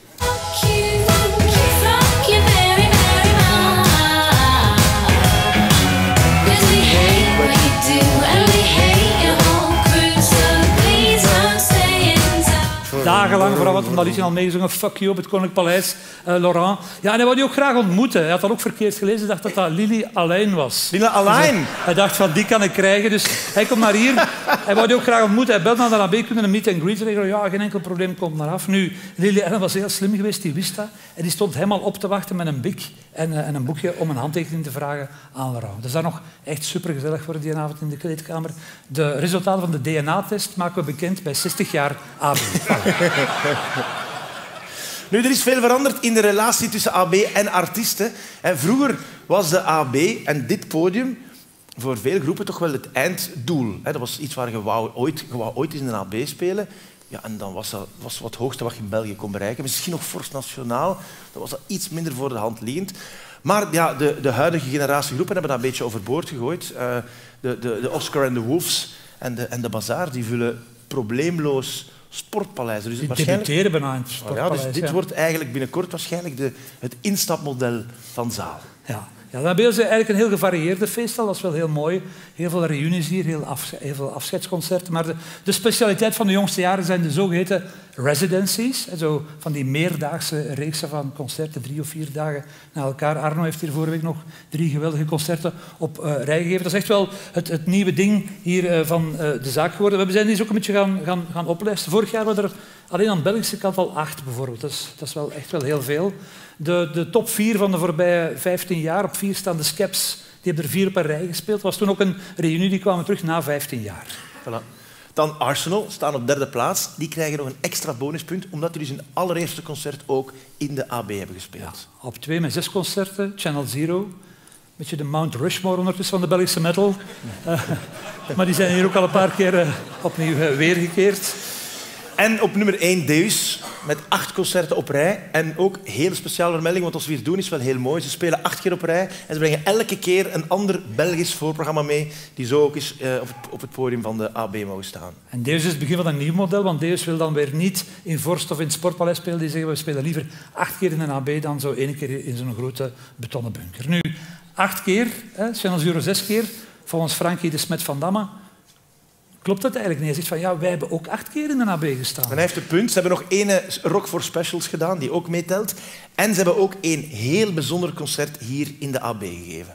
Dagenlang, vooral wat omdat hij al meegezongen, fuck you op het Koninklijk Paleis, Laurent. Ja, en hij wou die ook graag ontmoeten. Hij had dat ook verkeerd gelezen. Hij dacht dat dat Lily Alain was. Lily Alain? Dus hij dacht van, die kan ik krijgen. Dus hij komt naar hier. Hij wou die ook graag ontmoeten. Hij belde naar de AB, kunnen een meet and greet regelen. Ja, geen enkel probleem, komt maar af. Nu, Lily Allen was heel slim geweest, die wist dat. En die stond helemaal op te wachten met een bik en een boekje om een handtekening te vragen aan Laurent. Dus dat is nog echt supergezellig voor die avond in de kleedkamer. De resultaten van de DNA-test maken we bekend bij 60 jaar AB. Nu, er is veel veranderd in de relatie tussen AB en artiesten. Vroeger was de AB en dit podium voor veel groepen toch wel het einddoel. Dat was iets waar je wou ooit in een AB spelen. Ja, en dan was dat wat het hoogste wat je in België kon bereiken. Misschien nog Forst Nationaal. Dan was dat iets minder voor de hand liggend. Maar ja, de huidige generatie groepen hebben dat een beetje overboord gegooid. De Oscar en de Wolves en de Bazaar die vullen probleemloos sportpaleizen. Dus die debuteren bijna in het sportpaleis. Dus dit wordt eigenlijk binnenkort waarschijnlijk het instapmodel van zaal. Ja. Ja, dan hebben ze eigenlijk een heel gevarieerde feestal. Dat is wel heel mooi. Heel veel reunies hier, heel veel afscheidsconcerten. Maar de specialiteit van de jongste jaren zijn de zogeheten residencies. Zo van die meerdaagse reeksen van concerten, 3 of 4 dagen na elkaar. Arno heeft hier vorige week nog 3 geweldige concerten op rij gegeven. Dat is echt wel het nieuwe ding hier van de zaak geworden. We zijn deze ook een beetje gaan oplijsten. Vorig jaar waren er alleen aan de Belgische kant al 8 bijvoorbeeld. Dat is wel echt wel heel veel. De top 4 van de voorbije 15 jaar, op 4 staan de Skeps. Die hebben er 4 op een rij gespeeld. Dat was toen ook een reunie, die kwamen terug na 15 jaar. Voilà. Dan Arsenal, staan op 3e plaats. Die krijgen nog een extra bonuspunt, omdat die dus hun allereerste concert ook in de AB hebben gespeeld. Ja, op 2 met 6 concerten, Channel Zero. Een beetje de Mount Rushmore ondertussen van de Belgische metal. Maar die zijn hier ook al een paar keer opnieuw weergekeerd. En op nummer 1 Deus, met 8 concerten op rij. En ook heel speciale vermelding, want wat ze weer doen is wel heel mooi. Ze spelen 8 keer op rij en ze brengen elke keer een ander Belgisch voorprogramma mee, die zo ook eens op het podium van de AB mogen staan. En Deus is het begin van een nieuw model, want Deus wil dan weer niet in Vorst of in het Sportpaleis spelen. Die zeggen, we spelen liever 8 keer in een AB dan zo 1 keer in zo'n grote betonnen bunker. Nu, 8 keer, Channel Zero 6 keer, volgens Frankie de Smet van Damme. Klopt dat eigenlijk niet? Hij zegt van, ja, wij hebben ook 8 keer in de AB gestaan. En hij heeft een punt. Ze hebben nog 1 Rock for Specials gedaan, die ook meetelt. En ze hebben ook 1 heel bijzonder concert hier in de AB gegeven.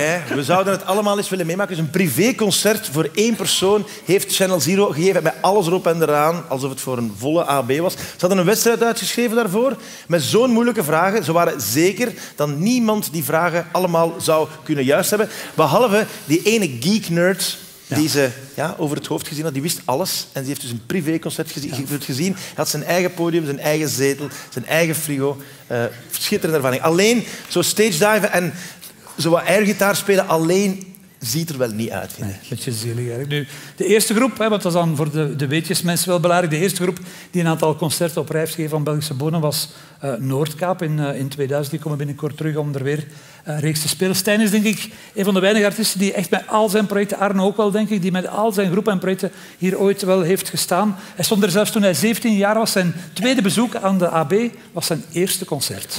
Hè. We zouden het allemaal eens willen meemaken. Dus een privéconcert voor 1 persoon heeft Channel Zero gegeven met alles erop en eraan, alsof het voor een volle AB was. Ze hadden een wedstrijd uitgeschreven daarvoor, met zo'n moeilijke vragen. Ze waren zeker dat niemand die vragen allemaal zou kunnen juist hebben, behalve die ene geek-nerd die ze over het hoofd gezien had. Die wist alles en die heeft dus een privéconcert gezien. Hij had zijn eigen podium, zijn eigen zetel, zijn eigen frigo. Schitterende ervaring. Alleen zo stage diven en zo wat airgitaar spelen alleen ziet er wel niet uit. Vind ik. Nee, beetje zielig eigenlijk. Nu, de eerste groep, want dat is dan voor de weetjesmensen wel belangrijk, de eerste groep die een aantal concerten op rij heeft gegeven van Belgische bodem was Noordkaap in 2000. Die komen binnenkort terug om er weer een reeks te spelen. Stijn is denk ik een van de weinige artiesten die echt met al zijn projecten, Arno ook wel denk ik, die met al zijn groepen en projecten hier ooit wel heeft gestaan. Hij stond er zelfs toen hij 17 jaar was. Zijn tweede bezoek aan de AB was zijn eerste concert.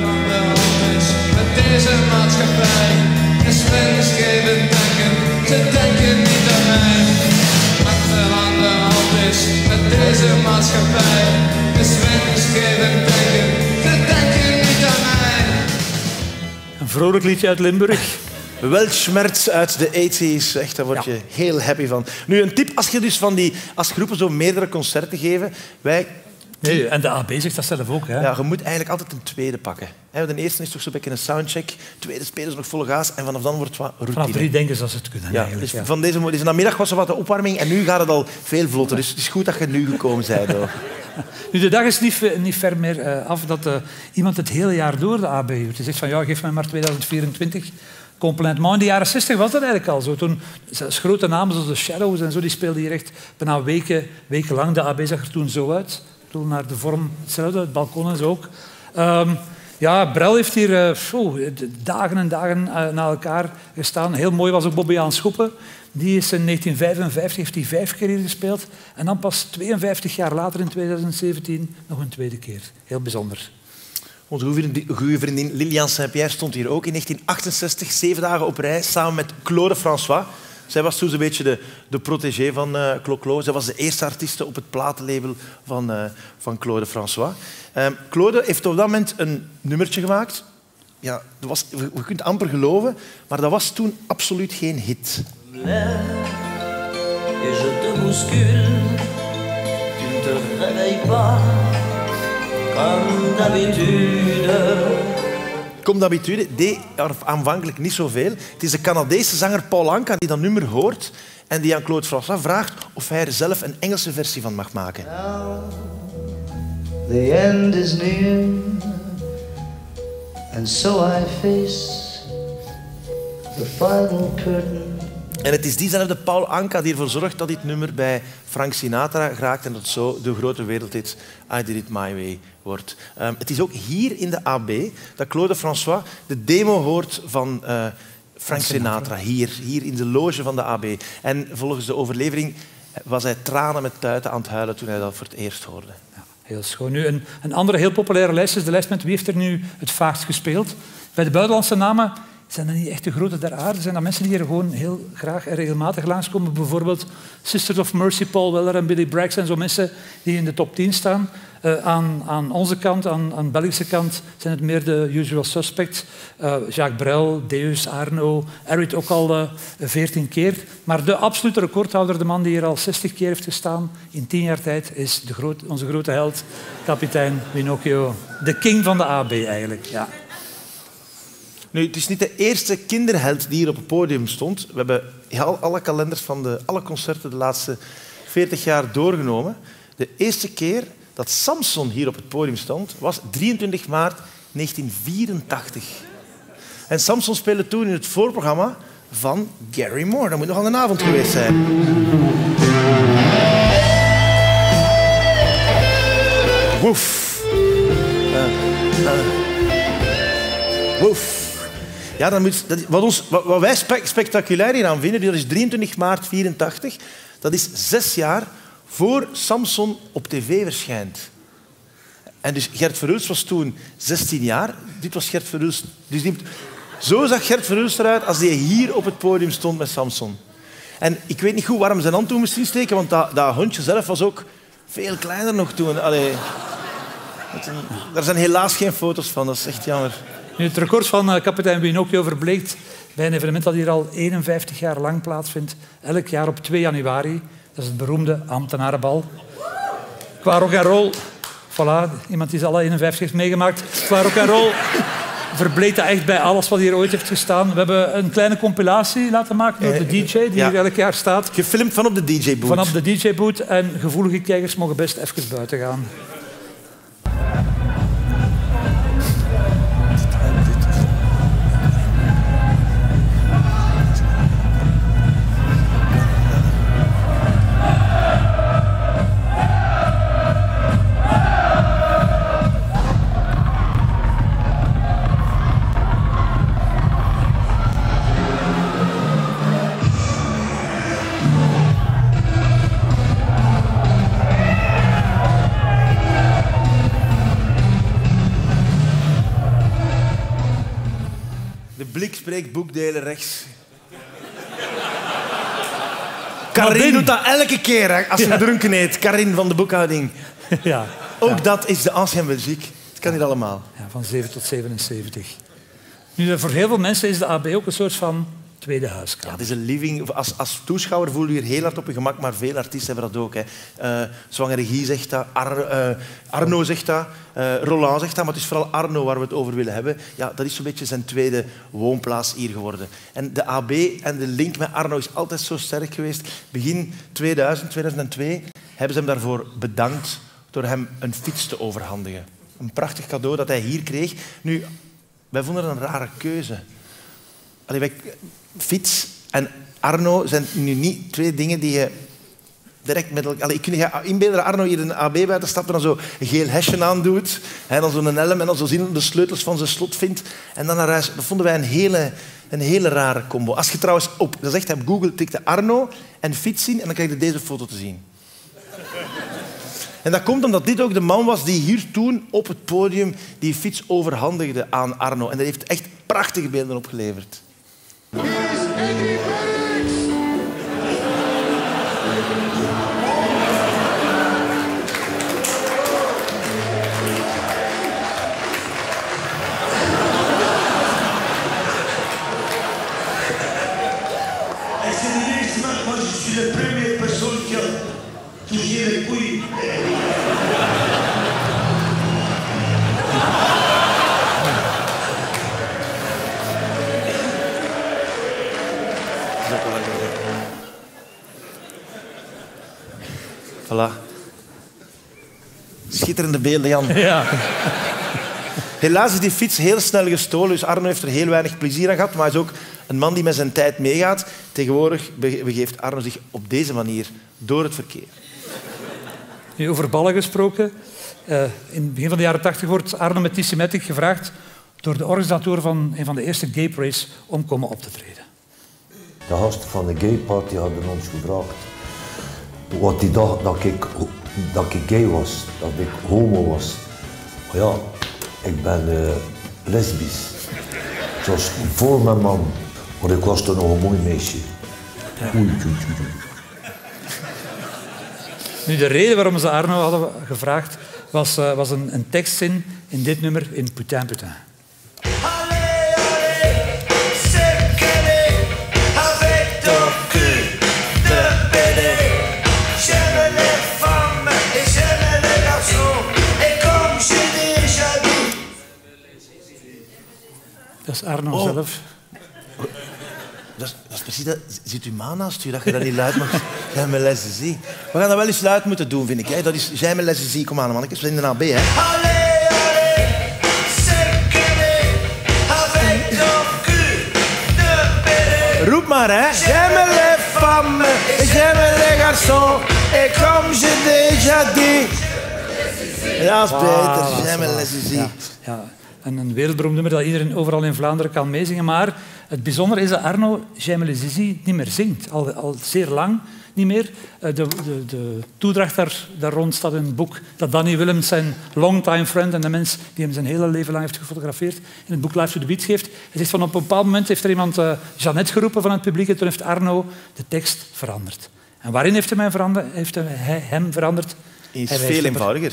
Met deze maatschappij is wensgeven denken, ze denken niet aan mij. Wat er aan de hand is met deze maatschappij is wensgeven denken, ze denken niet aan mij. Een vrolijk liedje uit Limburg. Weltschmerz uit de 80's. Echt, daar word je heel happy van. Nu, een tip, als je dus als groepen zo meerdere concerten geven, Nee, en de AB zegt dat zelf ook. Hè? Ja, je moet eigenlijk altijd een tweede pakken. De eerste is toch zo'n beetje een soundcheck, de tweede spelen ze nog volle gas en vanaf dan wordt het wat routine. Vanaf 3 denken ze dat ze het kunnen. Ja, dus van deze namiddag was er wat de opwarming en nu gaat het al veel vlotter. Dus het is goed dat je nu gekomen bent. Nu, de dag is niet ver meer af dat iemand het hele jaar door de AB doet. Hij zegt van ja, geef mij maar 2024. Completement. In de jaren 60 was dat eigenlijk al zo. Toen zelfs grote namen zoals de Shadows en zo, die speelden hier echt bijna weken lang. De AB zag er toen zo uit. Naar de vorm hetzelfde, het balkon en zo ook. Brel heeft hier dagen en dagen na elkaar gestaan. Heel mooi was ook Bobby Schoepen. Die is in 1955 heeft hij 5 keer hier gespeeld. En dan pas 52 jaar later, in 2017, nog een tweede keer. Heel bijzonder. Onze goede vriendin Liliane Saint-Pierre stond hier ook in 1968, 7 dagen op rij, samen met Claude François. Zij was toen een beetje de protégé van Clo-Clo. Zij was de eerste artieste op het platenlabel van Claude François. Claude heeft op dat moment een nummertje gemaakt. Ja, je kunt het amper geloven, maar dat was toen absoluut geen hit. Et je te bouscule, tu ne te réveilles pas, comme d'habitude. Comme d'habitude deed aanvankelijk niet zoveel. Het is de Canadese zanger Paul Anka die dat nummer hoort en die aan Claude François vraagt of hij er zelf een Engelse versie van mag maken. Now, the end is near, and so I face the final curtain. En het is diezelfde Paul Anka die ervoor zorgt dat dit nummer bij Frank Sinatra geraakt en dat zo de grote wereldhit I Did It My Way wordt. Het is ook hier in de AB dat Claude François de demo hoort van Frank Sinatra, hier in de loge van de AB. En volgens de overlevering was hij tranen met tuiten aan het huilen toen hij dat voor het eerst hoorde. Ja, heel schoon. Nu, een andere heel populaire lijst is de lijst met wie heeft er nu het vaakst gespeeld. Bij de buitenlandse namen zijn dat niet echt de grote der aarde. Zijn dat mensen die hier gewoon heel graag en regelmatig langskomen. Bijvoorbeeld Sisters of Mercy, Paul Weller en Billy Braggs zijn zo mensen die in de top 10 staan. Aan onze kant, aan de Belgische kant, zijn het meer de usual suspects. Jacques Brel, Deus, Arno, Arid ook al 14 keer. Maar de absolute recordhouder, de man die hier al 60 keer heeft gestaan in 10 jaar tijd, is onze grote held, kapitein Pinocchio. De king van de AB eigenlijk, ja. Nu, het is niet de eerste kinderheld die hier op het podium stond. We hebben alle kalenders van alle concerten de laatste 40 jaar doorgenomen. De eerste keer dat Samson hier op het podium stond, was 23 maart 1984. En Samson speelde toen in het voorprogramma van Gary Moore. Dat moet nogal een avond geweest zijn. Woef. Woef. Ja, wat wij spectaculair hier aan vinden, dat is 23 maart 84. Dat is 6 jaar voor Samson op tv verschijnt. En dus Gert Verhulst was toen 16 jaar. Dit was Gert Verhulst. Dus zo zag Gert Verhulst eruit als hij hier op het podium stond met Samson. En ik weet niet goed waarom zijn hand toen moest insteken, want dat hondje zelf was ook veel kleiner nog toen. Allee, daar zijn helaas geen foto's van, dat is echt jammer. Nu, het record van kapitein Pinocchio verbleekt bij een evenement dat hier al 51 jaar lang plaatsvindt. Elk jaar op 2 januari. Dat is het beroemde ambtenarenbal. Qua rock'n'roll, voilà, iemand die ze alle 51 heeft meegemaakt. Qua rock'n'roll verbleekt dat echt bij alles wat hier ooit heeft gestaan. We hebben een kleine compilatie laten maken door de DJ, die hier elk jaar staat. Gefilmd van op de DJ-boot. Van op de DJ-boot. En gevoelige kijkers mogen best even buiten gaan. Blik spreekt, boekdelen rechts. Karin doet dat elke keer hè, als ze dronken eet. Karin van de boekhouding. Ja. Ook dat is de ancien Belgique. Het kan niet allemaal. Ja, van 7 tot 77. Nu, voor heel veel mensen is de AB ook een soort van tweede huiskamer. Ja, het is een living. Als toeschouwer voel je je hier heel hard op je gemak, maar veel artiesten hebben dat ook. Hè. Zwangere Guy zegt dat, Arno zegt dat, Roland zegt dat, maar het is vooral Arno waar we het over willen hebben. Ja, dat is zo'n beetje zijn tweede woonplaats hier geworden. En de AB en de link met Arno is altijd zo sterk geweest. Begin 2002 hebben ze hem daarvoor bedankt door hem een fiets te overhandigen. Een prachtig cadeau dat hij hier kreeg. Nu, wij vonden het een rare keuze. Fiets en Arno zijn nu niet twee dingen die je direct met elkaar... Ik kun je inbeelden dat Arno hier in de AB buiten stapt en dan zo een geel hesje aandoet, en dan zo'n helm en dan zo zien de sleutels van zijn slot vindt en dan naar huis. Dat vonden wij een hele rare combo. Als je trouwens dat is echt op Google tikte Arno en fiets zien en dan krijg je deze foto te zien. En dat komt omdat dit ook de man was die hier toen op het podium die fiets overhandigde aan Arno. En dat heeft echt prachtige beelden opgeleverd. Voilà. Schitterende beelden, Jan. Ja. Helaas is die fiets heel snel gestolen, dus Arno heeft er heel weinig plezier aan gehad. Maar hij is ook een man die met zijn tijd meegaat. Tegenwoordig begeeft Arno zich op deze manier door het verkeer. Nu, over ballen gesproken. In het begin van de jaren 80 wordt Arno met T-Symmetric gevraagd door de organisatoren van een van de eerste gay parades om komen op te treden. De gasten van de gay party hadden ons gevraagd wat die dacht dat ik gay was, dat ik homo was. Maar ja, ik ben lesbisch. Het was voor mijn man, maar ik was toch nog een mooi meisje. Oei. Nu, de reden waarom ze Arno hadden gevraagd was een tekstzin in dit nummer in Putain Putain. Dat is Arno zelf. Dat is precies dat. Zit uw maan naast u dat je dat niet luid mag? Jij me lessen zie. We gaan dat wel eens luid moeten doen, vind ik. Hè? Dat is jij me lessen zie. Kom aan, man. Ik is in de AB, hè? Roep maar, hè? J'aime les femmes, j'aime les garçons, et comme je déjà dit. Ja, dat is beter. J'aime les zie. Ja. En een wereldberoemd nummer dat iedereen overal in Vlaanderen kan meezingen. Maar het bijzondere is dat Arno J'aime les zizi niet meer zingt. Al zeer lang niet meer. De toedracht daar rond staat in een boek dat Danny Willems, zijn longtime friend en de mens die hem zijn hele leven lang heeft gefotografeerd, in het boek Life to the Beat geeft. Hij zegt van op een bepaald moment heeft er iemand Jeannette geroepen van het publiek en toen heeft Arno de tekst veranderd. En waarin heeft hij hem veranderd? Iets veel eenvoudiger.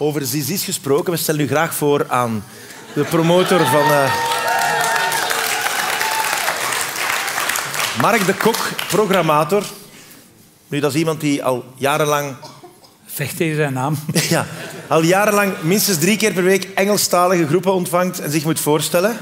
Over Zizi's gesproken, we stellen u graag voor aan de promotor van... Mark de Kok, programmator. Nu, dat is iemand die al jarenlang... Vecht tegen zijn naam. Ja, al jarenlang minstens 3 keer per week Engelstalige groepen ontvangt en zich moet voorstellen.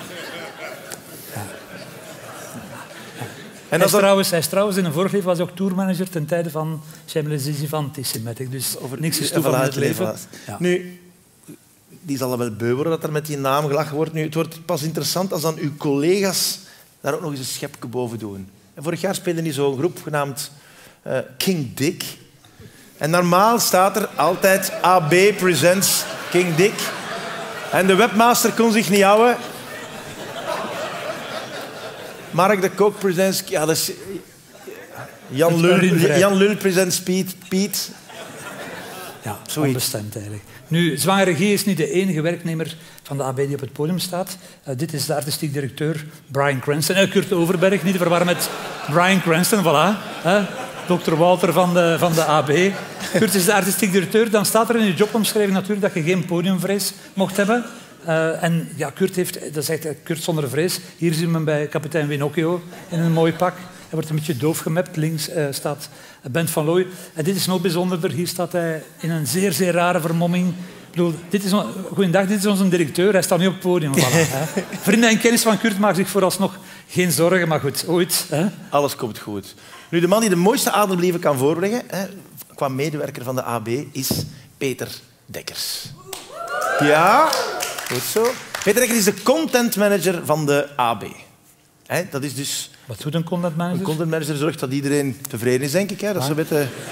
En hij is trouwens in een vorig leven was hij ook tourmanager ten tijde van Shemle Zizi van Tissimatic. Dus over niks is toeval in het leven. Ja. Nu, die zal wel beu worden dat er met die naam gelachen wordt. Nu, het wordt pas interessant als dan uw collega's daar ook nog eens een schepje boven doen. En vorig jaar speelde hij zo'n groep genaamd King Dick. En normaal staat er altijd AB presents King Dick. En de webmaster kon zich niet houden. Mark de Kok presents... Ja, dat is... Jan Lul presents Piet. Ja, onbestemd eigenlijk. Nu, Zwangere Guy is niet de enige werknemer van de AB die op het podium staat. Dit is de artistiek directeur Brian Cranston. Kurt Overberg, niet te verwarren met Brian Cranston, voilà. Dr. Walter van de AB. Kurt is de artistiek directeur. Dan staat er in je jobomschrijving natuurlijk dat je geen podiumvrees mocht hebben. En ja, Kurt heeft, dat zegt Kurt zonder vrees. Hier zien we hem bij kapitein Winocchio in een mooi pak. Hij wordt een beetje doof gemapt. Links staat Bent van Looy. En dit is nog bijzonderder. Hier staat hij in een zeer, zeer rare vermomming. Ik bedoel, goeiedag, dit is onze directeur. Hij staat nu op het podium. Voilà, hè. Vrienden en kennis van Kurt maken zich vooralsnog geen zorgen. Maar goed, ooit. Hè. Alles komt goed. Nu, de man die de mooiste ademblieven kan voorleggen, qua medewerker van de AB, is Peter Dekkers. Ja, goed zo. Peter Dekkers is de content manager van de AB. Dat is dus... Wat doet een content manager? Een content manager zorgt dat iedereen tevreden is, denk ik. Hè. Dat is zo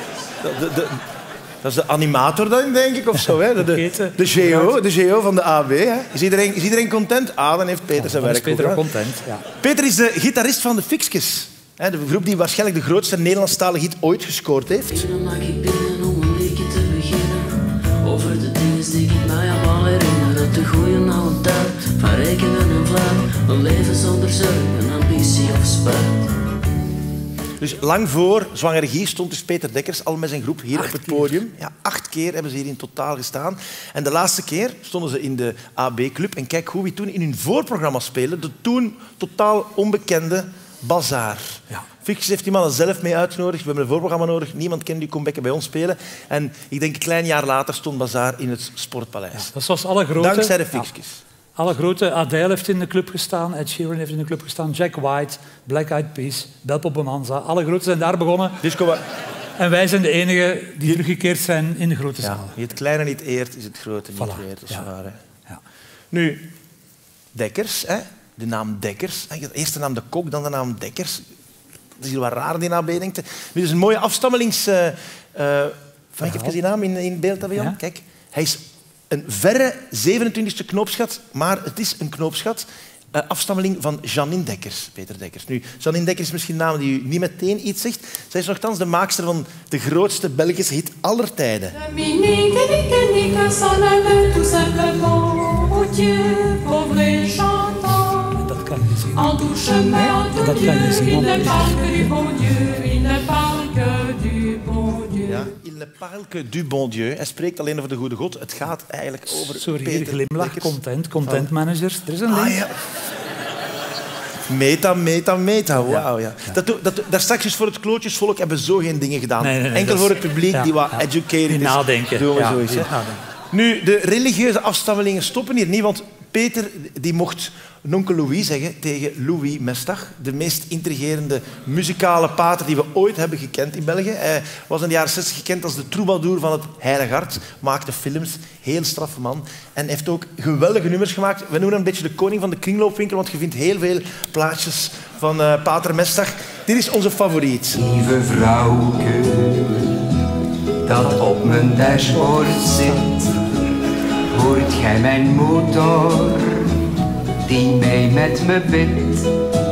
dat is de animator dan, denk ik, of zo. Hè. De GO van de AB. Hè. Is iedereen content? Dan heeft Peter zijn werk goed. Peter content, ja. Peter is de gitarist van de Fixkes. De groep die waarschijnlijk de grootste Nederlandstalige hit ooit gescoord heeft. Dan maak ik binnen om een weekje te beginnen. Over de dingen die ik mij allemaal herinner. Dat de goeie oude tijd van rekenen en vlaat. Een leven zonder zorgen, ambitie of spijt. Dus lang voor Zwangere Guy stond dus Peter Dekkers al met zijn groep hier op het podium. Ja, 8 keer hebben ze hier in totaal gestaan. En de laatste keer stonden ze in de AB-club. En kijk hoe wie toen in hun voorprogramma speelden. De toen totaal onbekende Bazaar. Ja. Fixkes heeft die mannen zelf mee uitgenodigd. We hebben een voorprogramma nodig. Niemand kende die comebacken bij ons spelen. En ik denk een klein jaar later stond Bazaar in het Sportpaleis. Ja, dat was alle grote... Dankzij de Fixkes. Ja. Alle grote. Adele heeft in de club gestaan. Ed Sheeran heeft in de club gestaan. Jack White, Black Eyed Peas, Belpo Bonanza. Alle grote zijn daar begonnen. En wij zijn de enigen die teruggekeerd zijn in de grote zaal. Wie het kleine niet eert, is het grote niet weert. Dat is waar, hè. Ja. Nu, Dekkers, hè. De naam Dekkers. Eerst de naam De Kok, dan de naam Dekkers. Dat is heel wat raar, die naam, denkt. Nu is een mooie afstammelings... ik heb even die naam in beeld hebben, Jan. Ja? Kijk, hij is een verre 27e knoopsgat, maar het is een knoopsgat. Afstammeling van Janine Dekkers, Peter Dekkers. Nu, Janine Dekkers is misschien een naam die u niet meteen iets zegt. Zij is nogthans de maakster van de grootste Belgische hit aller tijden. Dat kan je zien. Dat kan je zien. Ja, il ne parle que du bon Dieu. Hij spreekt alleen over de goede God. Het gaat eigenlijk over Sorry, Peter glimlach, Dekkers. content managers. Er is een link. Ja. Meta. Wauw, ja. Daar straks is voor het klootjesvolk hebben we zo geen dingen gedaan. Nee, enkel voor het publiek die wat educated is. Nadenken. Doen we zoiets. Nu, de religieuze afstammelingen stoppen hier niet, want Peter die mocht nonkel Louis zeggen tegen Louis Mestag, de meest intrigerende muzikale pater die we ooit hebben gekend in België. Hij was in de jaren 60 gekend als de troubadour van het Heilige Hart, maakte films, heel straffe man. En heeft ook geweldige nummers gemaakt. We noemen hem een beetje de koning van de kringloopwinkel, want je vindt heel veel plaatjes van pater Mestag. Dit is onze favoriet. Lieve vrouwke, dat op mijn dashboard zit, hoort gij mijn motor die mij met me bidt?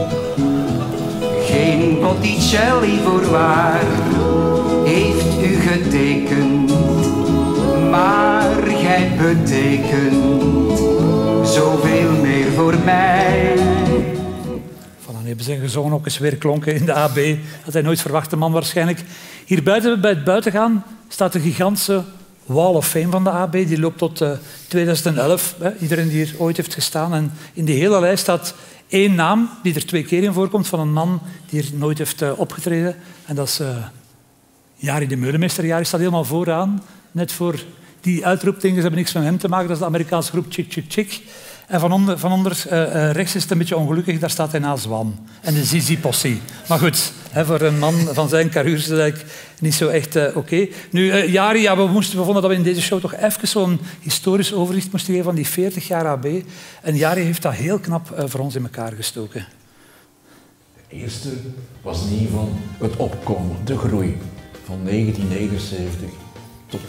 Geen Botticelli voorwaar heeft u getekend, maar gij betekent zoveel meer voor mij. Voilà, nu hebben ze gezongen, ook eens weer klonken in de AB. Had hij nooit verwacht, de man waarschijnlijk. Hier buiten, bij het buitengaan, staat een gigantische Wall of Fame van de AB. Die loopt tot 2011. Iedereen die hier ooit heeft gestaan. En in die hele lijst staat 1 naam die er 2 keer in voorkomt van een man die er nooit heeft opgetreden. En dat is Jari de Meulemeester. Jari staat helemaal vooraan. Net voor die uitroeptingen. Ze hebben niks met hem te maken. Dat is de Amerikaanse groep Chick Chick Chick. En van onder rechts is het een beetje ongelukkig. Daar staat hij naast Wam. En de Zizi Possie. Maar goed, voor een man van zijn carrière is dat eigenlijk niet zo echt oké. Nu, Jari, ja, we vonden dat we in deze show toch even zo'n historisch overzicht moesten geven van die 40 jaar AB. En Jari heeft dat heel knap voor ons in elkaar gestoken. De eerste was in ieder geval het opkomen, de groei. Van 1979 tot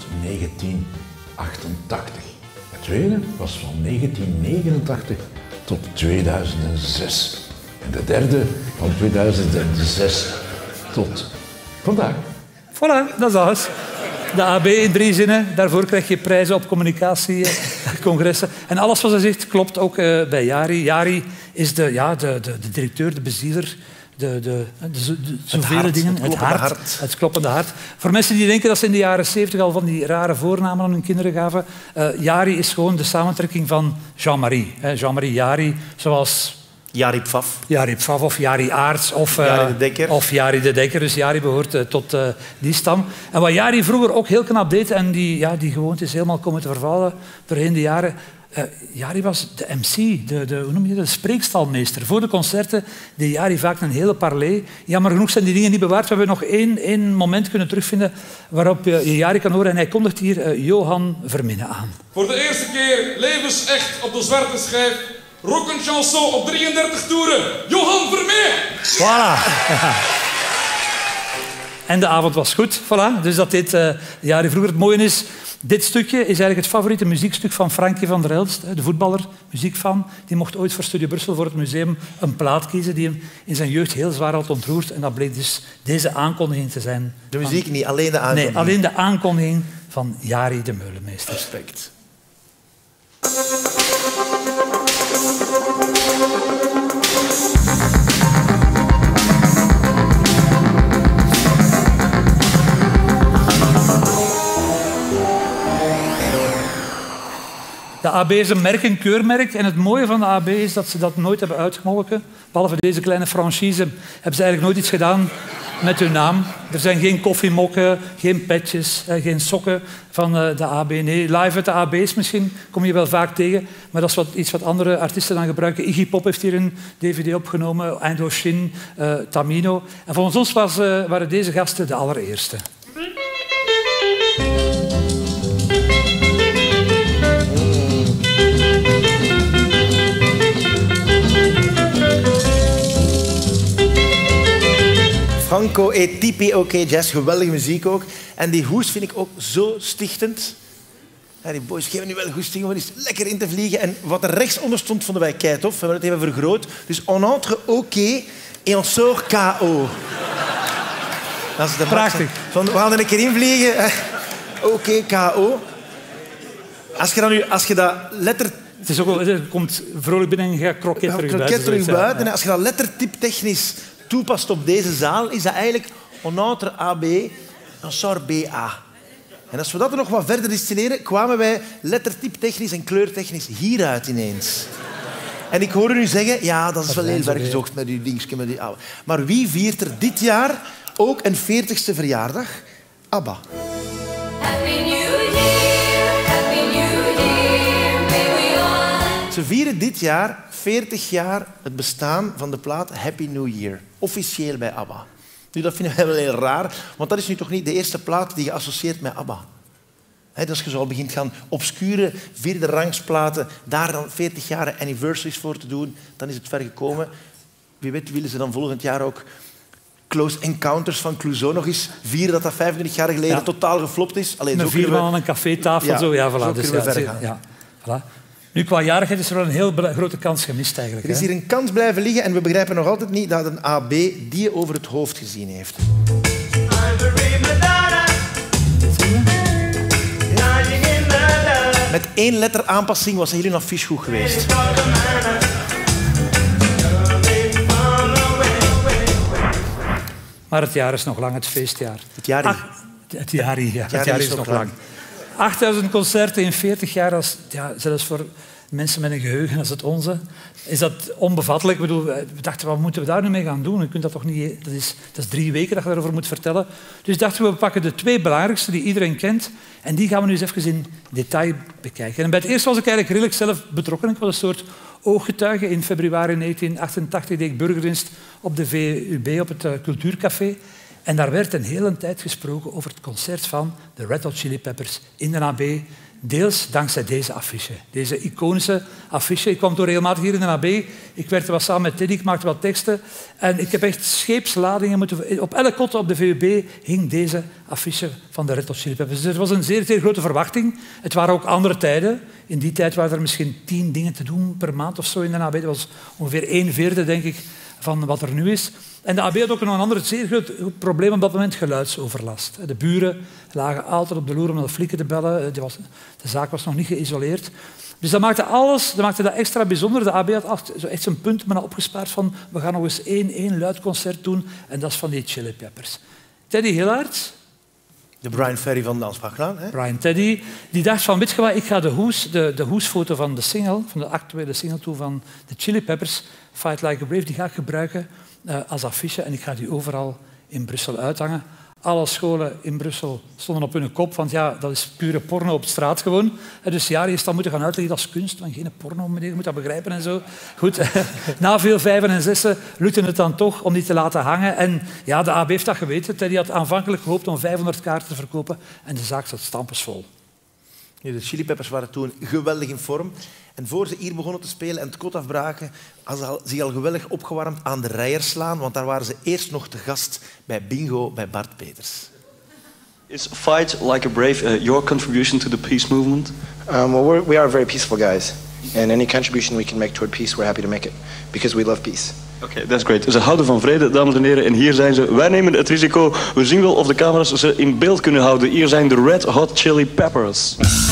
1988. Het tweede was van 1989 tot 2006. En de derde van 2006 tot vandaag. Voilà, dat is alles. De AB in 3 zinnen. Daarvoor krijg je prijzen op communicatiecongressen. En alles wat ze zegt klopt ook bij Jari. Jari is de directeur, de bezieler. Zoveel dingen. Het kloppende hart. Voor mensen die denken dat ze in de jaren 70 al van die rare voornamen aan hun kinderen gaven, Jari is gewoon de samentrekking van Jean-Marie. Jean-Marie Jari, zoals Jari Pfaff. Jari Pfaff of Jari Aarts of Jari de Dekker. Dus Jari behoort tot die stam. En wat Jari vroeger ook heel knap deed, en die gewoonte is helemaal komen te vervallen doorheen de jaren. Jari was de MC, hoe noem je dat? De spreekstalmeester. Voor de concerten deed Jari vaak een hele parley. Jammer genoeg zijn die dingen niet bewaard. We hebben nog één moment kunnen terugvinden waarop je Jari kan horen. En hij kondigt hier Johan Verminne aan. Voor de eerste keer levensecht op de zwarte schijf. Rock een chanson op 33 toeren. Johan Vermeer! Voilà. En de avond was goed. Voilà. Dus dat deed Jari vroeger. Het mooie is, dit stukje is eigenlijk het favoriete muziekstuk van Frankie van der Elst, de voetballer, muziekfan. Die mocht ooit voor Studio Brussel voor het museum een plaat kiezen die hem in zijn jeugd heel zwaar had ontroerd. En dat bleek dus deze aankondiging te zijn. De muziek niet, alleen de aankondiging. Nee, alleen de aankondiging van Jari de Meulemeester. Respect. De AB is een merk, een keurmerk. En het mooie van de AB is dat ze dat nooit hebben uitgemolken. Behalve deze kleine franchise hebben ze eigenlijk nooit iets gedaan met hun naam. Er zijn geen koffiemokken, geen petjes, geen sokken van de AB. Nee, live uit de AB's misschien kom je wel vaak tegen. Maar dat is iets wat andere artiesten dan gebruiken. Iggy Pop heeft hier een DVD opgenomen. Indochin, Tamino. En volgens ons waren deze gasten de allereerste. Franco e Tipi OK Jazz, geweldige muziek ook. En die hoes vind ik ook zo stichtend. Ja, die boys geven nu wel goesting om er eens lekker in te vliegen. En wat er rechtsonder stond, vonden wij keitof. We hebben het even vergroot. Dus on entre OK et on sort KO. Dat is de prachtig. We gaan er een keer invliegen. OK, KO. Als je dat letter... Het is ook wel, er komt vrolijk binnen en je gaat kroket terug buiten. En als je dat lettertyptechnisch toepast op deze zaal, is dat eigenlijk on entre AB en sort BA. En als we dat er nog wat verder distilleren, kwamen wij lettertyptechnisch en kleurtechnisch hieruit ineens. En ik hoor u zeggen, ja, dat is wel heel erg gezocht met uw dingetje. Met die oude. Maar wie viert er dit jaar ook een 40ste verjaardag? ABBA. Happy New Year, Happy New Year, may we all... Ze vieren dit jaar 40 jaar het bestaan van de plaat Happy New Year. Officieel bij ABBA. Nu, dat vinden wij wel heel raar, want dat is nu toch niet de eerste plaat die je associeert met ABBA. Dat als je zo al begint gaan obscure vierde rangsplaten, daar dan 40 jaar anniversaries voor te doen, dan is het ver gekomen. Wie weet willen ze dan volgend jaar ook Close Encounters van Clouseau nog eens vieren, dat 25 jaar geleden totaal geflopt is. Alleen zo vier man aan een cafétafel. Ja, zo. Ja, voilà. Zo dus kunnen we verder gaan. Ja, voilà. Nu, qua jarigheid is er wel een heel grote kans gemist eigenlijk. Er is hier een kans blijven liggen en we begrijpen nog altijd niet dat een AB die over het hoofd gezien heeft. Met 1 letter aanpassing was Helena Fish goed geweest. Maar het jaar is nog lang, het feestjaar. Het jaar is nog lang. 8000 concerten in 40 jaar, als, ja, zelfs voor mensen met een geheugen als het onze, is dat onbevattelijk. Ik bedoel, we dachten, wat moeten we daar nu mee gaan doen? Je kunt dat toch niet, dat is 3 weken dat je daarover moet vertellen. Dus dachten we pakken de 2 belangrijkste die iedereen kent en die gaan we nu eens even in detail bekijken. En bij het eerste was ik eigenlijk redelijk zelf betrokken. Ik was een soort ooggetuige. In februari 1988 deed ik burgerdienst op de VUB, op het Cultuurcafé. En daar werd een hele tijd gesproken over het concert van de Red Hot Chili Peppers in de AB. Deels dankzij deze affiche, deze iconische affiche. Ik kwam toen regelmatig hier in de AB. Ik werkte wat samen met Teddy, ik maakte wat teksten. En ik heb echt scheepsladingen moeten... Op elke kot op de VUB hing deze affiche van de Red Hot Chili Peppers. Dus er was een zeer, zeer grote verwachting. Het waren ook andere tijden. In die tijd waren er misschien 10 dingen te doen per maand of zo in de AB. Dat was ongeveer 1/4, denk ik, van wat er nu is. En de AB had ook nog een ander zeer groot probleem op dat moment, geluidsoverlast. De buren lagen altijd op de loer om naar de flikken te bellen. De zaak was nog niet geïsoleerd. Dus dat maakte dat extra bijzonder. De AB had echt zijn punt maar opgespaard van we gaan nog eens één luid concert doen en dat is van die Chili Peppers. Teddy Hillards, de Brian Ferry van Dansbachlaan. Brian Teddy, die dacht van, weet je wat, ik ga de hoesfoto van de single, van de actuele single toe van de Chili Peppers, Fight Like a Brave, die ga ik gebruiken als affiche en ik ga die overal in Brussel uithangen. Alle scholen in Brussel stonden op hun kop, want ja, dat is pure porno op straat gewoon. Dus ja, je is dan moeten gaan uitleggen, dat is kunst, want geen porno, meneer, je moet dat begrijpen en zo. Goed, na veel 5 en 6 lukte het dan toch om die te laten hangen. En ja, de AB heeft dat geweten. Teddy had aanvankelijk gehoopt om 500 kaarten te verkopen en de zaak zat stampensvol. De Chili Peppers waren toen geweldig in vorm. En voor ze hier begonnen te spelen en het kot afbraken, hadden ze zich al geweldig opgewarmd aan de Rijerslaan, want daar waren ze eerst nog te gast bij Bingo bij Bart Peters. Is Fight Like a Brave your contribution to the peace movement? Well, we are very peaceful guys. And any contribution we can make toward peace, we're happy to make it. Because we love peace. Oké, dat is great. Ze houden van vrede, dames en heren. En hier zijn ze. Wij nemen het risico. We zien wel of de camera's ze in beeld kunnen houden. Hier zijn de Red Hot Chili Peppers.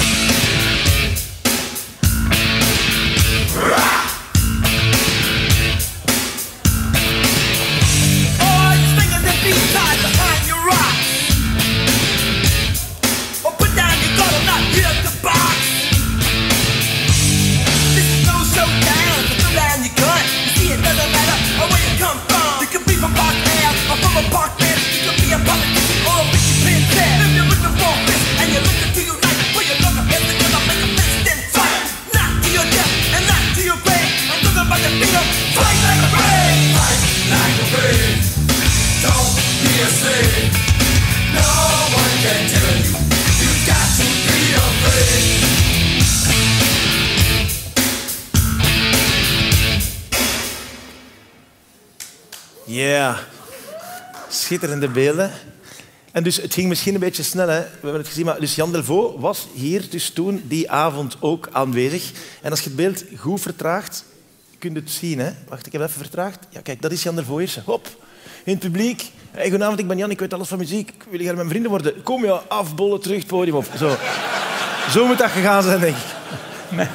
Ja, schitterende beelden. En dus het ging misschien een beetje snel, hè. We hebben het gezien, maar dus Jan Delvaux was hier dus toen die avond ook aanwezig. En als je het beeld goed vertraagt, kun je het zien. Hè. Wacht, ik heb het even vertraagd. Ja, kijk, dat is Jan Delvaux hier. Hop, in het publiek. Hey, goedenavond, ik ben Jan, ik weet alles van muziek. Wil je gaan mijn vrienden worden? Kom ja, afbollen, terug het podium op. Zo moet dat gegaan zijn, denk ik.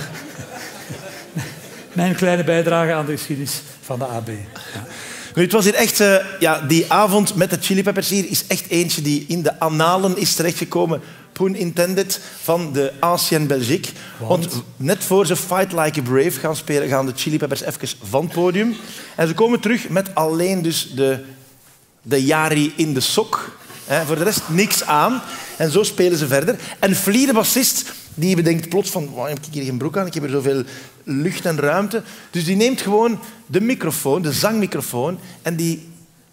Mijn kleine bijdrage aan de geschiedenis van de AB. Ja. Nu, het was hier echt, die avond met de Chili Peppers hier is echt eentje die in de annalen is terechtgekomen, pun intended, van de Ancien Belgique. Want net voor ze Fight Like a Brave gaan spelen, gaan de Chili Peppers even van het podium. En ze komen terug met alleen dus de Jari in de sok. Voor de rest niks aan. En zo spelen ze verder. En Flea, de bassist, die bedenkt plots van, wow, heb ik hier geen broek aan, ik heb hier zoveel lucht en ruimte. Dus die neemt gewoon de microfoon, de zangmicrofoon, en die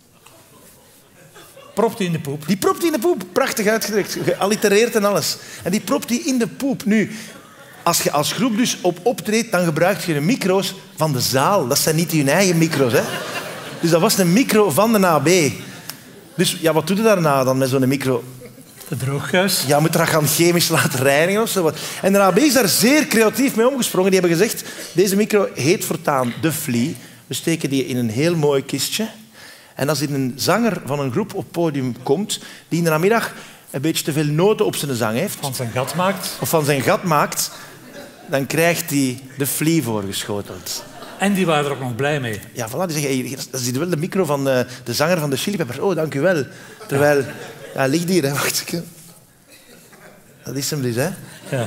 propt die in de poep. Die propt die in de poep. Prachtig uitgedrukt. Geallitereerd en alles. En die propt die in de poep. Nu, als je als groep dus optreedt, dan gebruik je de micro's van de zaal. Dat zijn niet je eigen micro's, hè. Dus dat was een micro van de AB. Dus ja, wat doe je daarna dan met zo'n micro? De drooghuis. Ja, moet je dat gaan chemisch laten reinigen of zo. En de AB is daar zeer creatief mee omgesprongen. Die hebben gezegd, deze micro heet voortaan de Flea. We steken die in een heel mooi kistje. En als er een zanger van een groep op het podium komt, die in de namiddag een beetje te veel noten op zijn zang heeft, van zijn gat maakt, of van zijn gat maakt, dan krijgt hij de Flea voorgeschoteld. En die waren er ook nog blij mee. Ja, voilà, die zeggen, hey, dat is wel de micro van de zanger van de Chili Peppers. Oh, dank u wel. Terwijl, ja, ligt hier, hè. Wacht. Dat is hem dus, hè? Ja.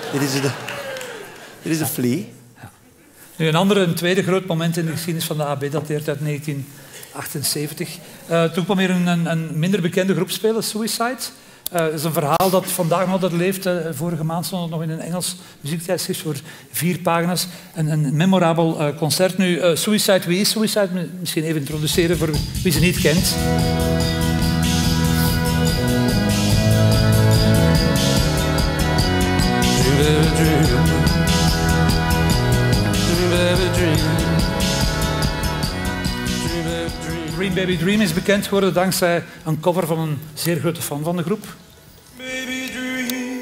Dit is de Flea. Ja. Nu, een tweede groot moment in de geschiedenis van de AB dateert uit 1978. Toen kwam hier een minder bekende groep spelen, Suicide. Het is een verhaal dat vandaag nog altijd leeft. Vorige maand stond het nog in een Engels muziektijdschrift voor 4 pagina's. Een memorabel concert. Nu, Suicide, wie is Suicide? Misschien even introduceren voor wie ze niet kent. Dream Baby Dream is bekend geworden dankzij een cover van een zeer grote fan van de groep. Baby dream,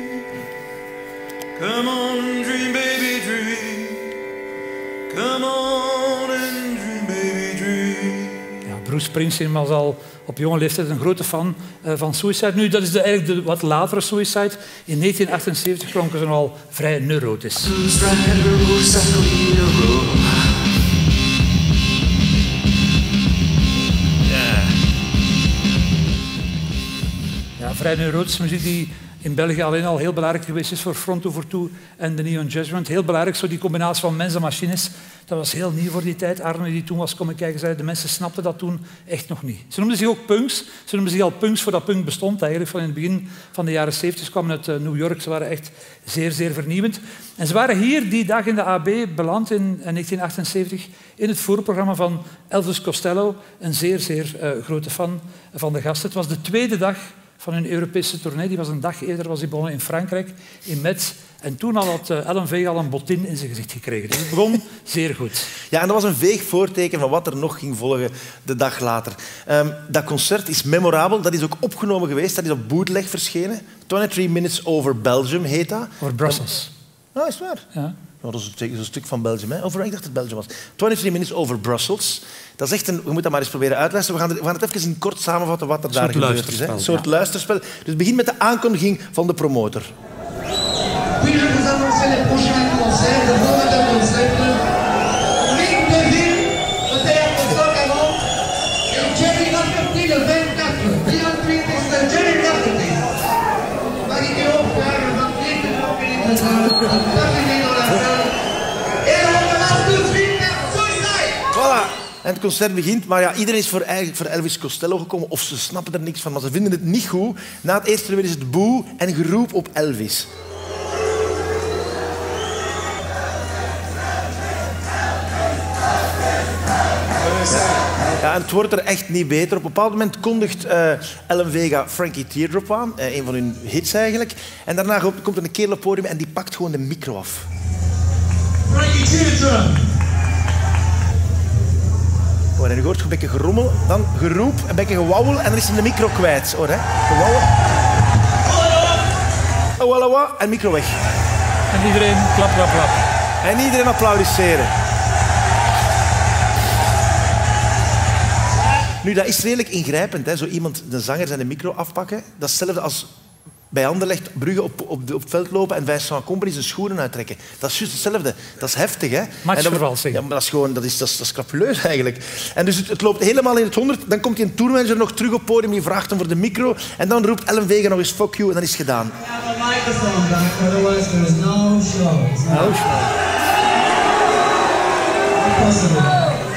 come on dream baby dream, come on and dream baby dream. Ja, Bruce Springsteen was al op jonge leeftijd een grote fan van Suicide. Nu, dat is eigenlijk de wat latere Suicide. In 1978 klonken ze nogal vrij neurotisch. Ja, vrij neurotische muziek die in België alleen al heel belangrijk geweest is voor Front Over Two en The Neon Judgment. Heel belangrijk, zo die combinatie van mens en machines. Dat was heel nieuw voor die tijd. Arne, die toen was komen kijken, zei de mensen snapten dat toen echt nog niet. Ze noemden zich ook punks. Ze noemden zich al punks voordat punk bestond. Eigenlijk van in het begin van de jaren 70 kwamen uit New York. Ze waren echt zeer, zeer vernieuwend. En ze waren hier die dag in de AB beland in 1978 in het voorprogramma van Elvis Costello, een zeer, zeer grote fan van de gasten. Het was de tweede dag van hun Europese tournee. Die was een dag eerder was die begonnen in Frankrijk, in Metz. En toen had Alan Vega al een botin in zijn gezicht gekregen. Dus het begon zeer goed. Ja, en dat was een veeg voorteken van wat er nog ging volgen de dag later. Dat concert is memorabel. Dat is ook opgenomen geweest. Dat is op bootleg verschenen. 23 Minutes Over Belgium heet dat. Over Brussels. Ah, is het waar? Ja. Dat is een stuk van Belgium. Hè? Ik dacht dat het Belgium was. 23 Minutes Over Brussels. Dat is echt we moeten dat maar eens proberen uitluisteren. We gaan het even in kort samenvatten wat er daar gebeurd is. Hè? Een soort luisterspel. Dus het begint met de aankondiging van de promotor. Puis je vous annoncer les prochains concerts, de vos concerts. Ligue de Ville, au théâtre Stock-Avant, et Jerry Rafferty le 24. Die entree is de Jerry Rafferty. Mag ik u opvragen van wie de opening de zaal, een plaffiné dans la salle. Et on commence tout de suite naar Suicide. Voilà. En het concert begint, maar ja, iedereen is eigenlijk voor Elvis Costello gekomen, of ze snappen er niks van, maar ze vinden het niet goed. Na het eerste nummer is het boe en geroep op Elvis. Ja, en het wordt er echt niet beter. Op een bepaald moment kondigt Alan Vega Frankie Teardrop aan, een van hun hits eigenlijk. En daarna komt er een kerel op het podium en die pakt gewoon de micro af. Frankie Teardrop. Oh, en je hoort een beetje gerommel, dan geroep, een beetje gewauwel en dan is hij de micro kwijt. Hoor, hè? Gewauwel. Oh, hallo, en micro weg. En iedereen klap, klap, klap. En iedereen applaudisseren. Nu, dat is redelijk ingrijpend, hè? Zo iemand de zanger zijn de micro afpakken. Dat is hetzelfde als bij Anderlecht Brugge op het veld lopen en Vincent Company zijn schoenen uittrekken. Dat is juist hetzelfde. Dat is heftig, hè? Matchvervalsing. Ja, maar dat is gewoon, dat is crapuleus eigenlijk. En dus het loopt helemaal in het 100. Dan komt die tourmanager nog terug op het podium, die vraagt hem voor de micro. En dan roept Alan Vega nog eens fuck you en dan is het gedaan. I have a microphone back, otherwise there is no show. No show. Impossible.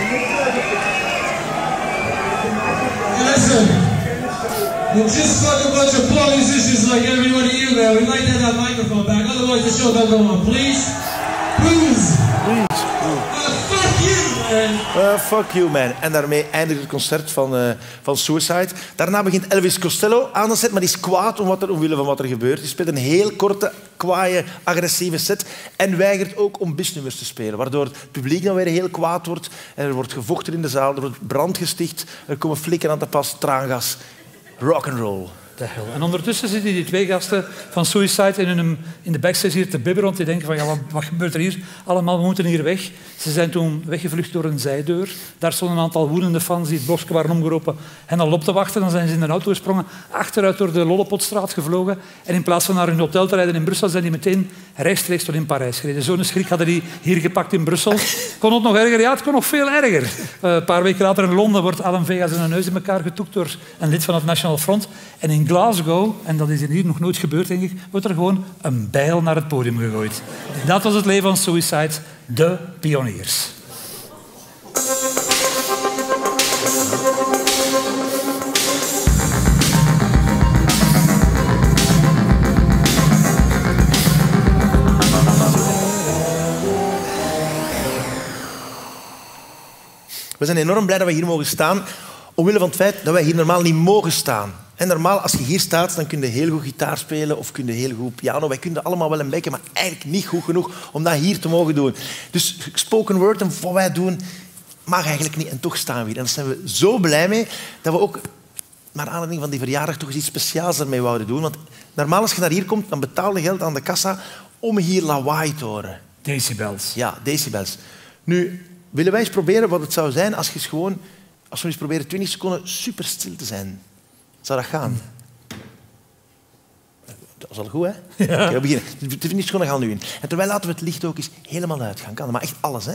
Listen, we'll just fuck a bunch of poor musicians like everybody you there. We like to have that microphone back, otherwise the show don't go on. Please? Please? Fuck you, man! Fuck you, man. En daarmee eindigt het concert van Suicide. Daarna begint Elvis Costello aan de set, maar die is kwaad omwille van wat er gebeurt. Hij speelt een heel korte, kwaaie, agressieve set en weigert ook om bisnummers te spelen, waardoor het publiek dan weer heel kwaad wordt en er wordt gevochten in de zaal, er wordt brand gesticht, er komen flikken aan te pas, traangas, rock'n'roll. De hel. En ondertussen zitten die twee gasten van Suicide in de backstage hier te bibberen, want die denken van ja, wat gebeurt er hier? Allemaal, we moeten hier weg. Ze zijn toen weggevlucht door een zijdeur. Daar stonden een aantal woedende fans die het bosje waren omgeroepen hen al op te wachten. Dan zijn ze in een auto gesprongen, achteruit door de Lollipotstraat gevlogen. En in plaats van naar hun hotel te rijden in Brussel, zijn die meteen rechtstreeks tot in Parijs gereden. Zo'n schrik hadden die hier gepakt in Brussel. Kon het nog erger? Ja, het kon nog veel erger. Een paar weken later in Londen wordt Alan Vega zijn neus in elkaar getoekt door een lid van het National Front. En in In Glasgow, en dat is hier nog nooit gebeurd, denk ik, wordt er gewoon een bijl naar het podium gegooid. Dat was het leven van Suicide, de pioniers. We zijn enorm blij dat we hier mogen staan, omwille van het feit dat wij hier normaal niet mogen staan. En normaal, als je hier staat, dan kun je heel goed gitaar spelen of kun je heel goed piano. Wij kunnen allemaal wel een beetje, maar eigenlijk niet goed genoeg om dat hier te mogen doen. Dus spoken word en wat wij doen, mag eigenlijk niet. En toch staan we hier. En daar zijn we zo blij mee dat we ook, naar aanleiding van die verjaardag, toch eens iets speciaals ermee wouden doen. Want normaal, als je naar hier komt, dan betaal je geld aan de kassa om hier lawaai te horen. Decibels. Ja, decibels. Nu, willen wij eens proberen wat het zou zijn als we eens proberen 20 seconden super stil te zijn? Zou dat gaan? Dat is al goed, hè? Ja. Oké, we beginnen. De 20 seconden gaan we nu in. En terwijl laten we het licht ook eens helemaal uitgaan. Kan, maar echt alles, hè?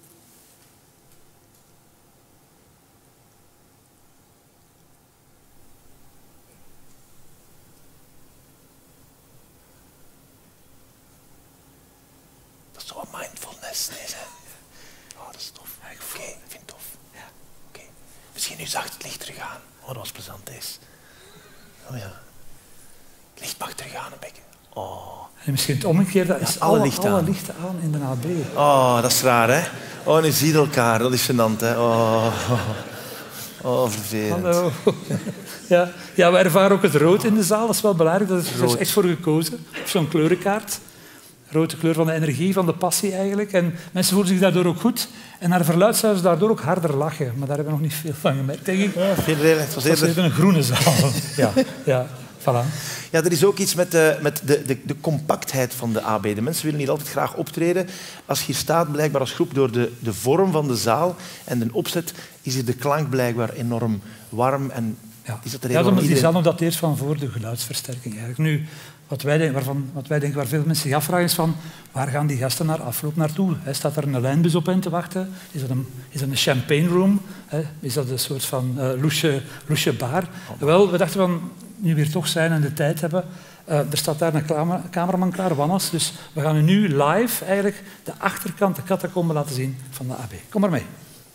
Dat is zo een mindfulness, deze. Oh, dat is tof. Oké, ik vind het tof. Ja. Oké. Misschien nu zacht het licht terug aan. Oh, dat was plezant, deze. Oh ja. Het licht mag terug aan, een beetje. Oh. En misschien het omgekeerde, is alle alle lichten aan in de AB. Oh, dat is raar, hè? Oh, nu zie je elkaar. Dat is gênant, hè? Oh, vervelend. Hallo. Ja, we ervaren ook het rood in de zaal. Dat is wel belangrijk. Dat is er echt voor gekozen. Op zo'n kleurenkaart. Rood, de kleur van de energie, van de passie eigenlijk. En mensen voelen zich daardoor ook goed. En naar verluidt zouden ze daardoor ook harder lachen. Maar daar hebben we nog niet veel van gemerkt, denk ik. Het was eerder een groene zaal. Ja, voilà. Ja, er is ook iets met de compactheid van de AB. De mensen willen hier altijd graag optreden. Als je hier staat, blijkbaar als groep, door de vorm van de zaal en de opzet, is hier de klank blijkbaar enorm warm. En is dat de reden waarom die zaal nog dateert van voor de geluidsversterking. Eigenlijk. Nu, wat wij denken, waar veel mensen zich afvragen, is van waar gaan die gasten naar afloop naartoe? Staat er een lijnbus op hen te wachten? Is dat een champagne room? Is dat een soort van loesje bar? Wel, we dachten van, nu we hier toch zijn en de tijd hebben, er staat daar een cameraman klaar, Wannes. Dus we gaan u nu live eigenlijk de achterkant, de catacombe laten zien van de AB. Kom maar mee.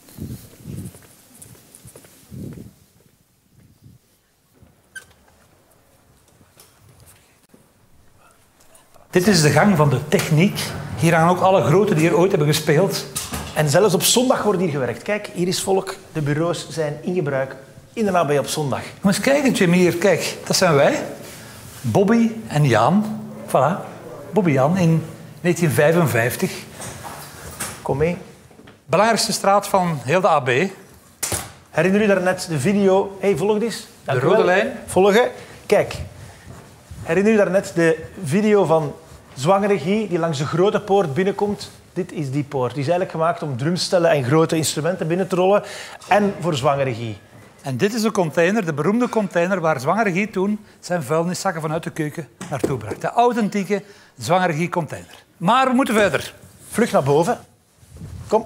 Dit is de gang van de techniek. Hier hangen ook alle groten die hier ooit hebben gespeeld. En zelfs op zondag wordt hier gewerkt. Kijk, hier is volk. De bureaus zijn in gebruik in de AB op zondag. Kom eens kijken, Jimmy, hier. Kijk, dat zijn wij. Bobby en Jan. Voilà. Bobby Jan in 1955. Kom mee. Belangrijkste straat van heel de AB. Herinner u daarnet de video... Hey, volg eens. De rode lijn. Volgen. Kijk. Herinner u daarnet de video van Zwangere Guy die langs de grote poort binnenkomt? Dit is die poort. Die is eigenlijk gemaakt om drumstellen en grote instrumenten binnen te rollen. En voor Zwangere Guy. En dit is de container, de beroemde container waar Zwangere Guy toen zijn vuilniszakken vanuit de keuken naartoe bracht. De authentieke Zwangere Guy container. Maar we moeten verder. Vlug naar boven. Kom.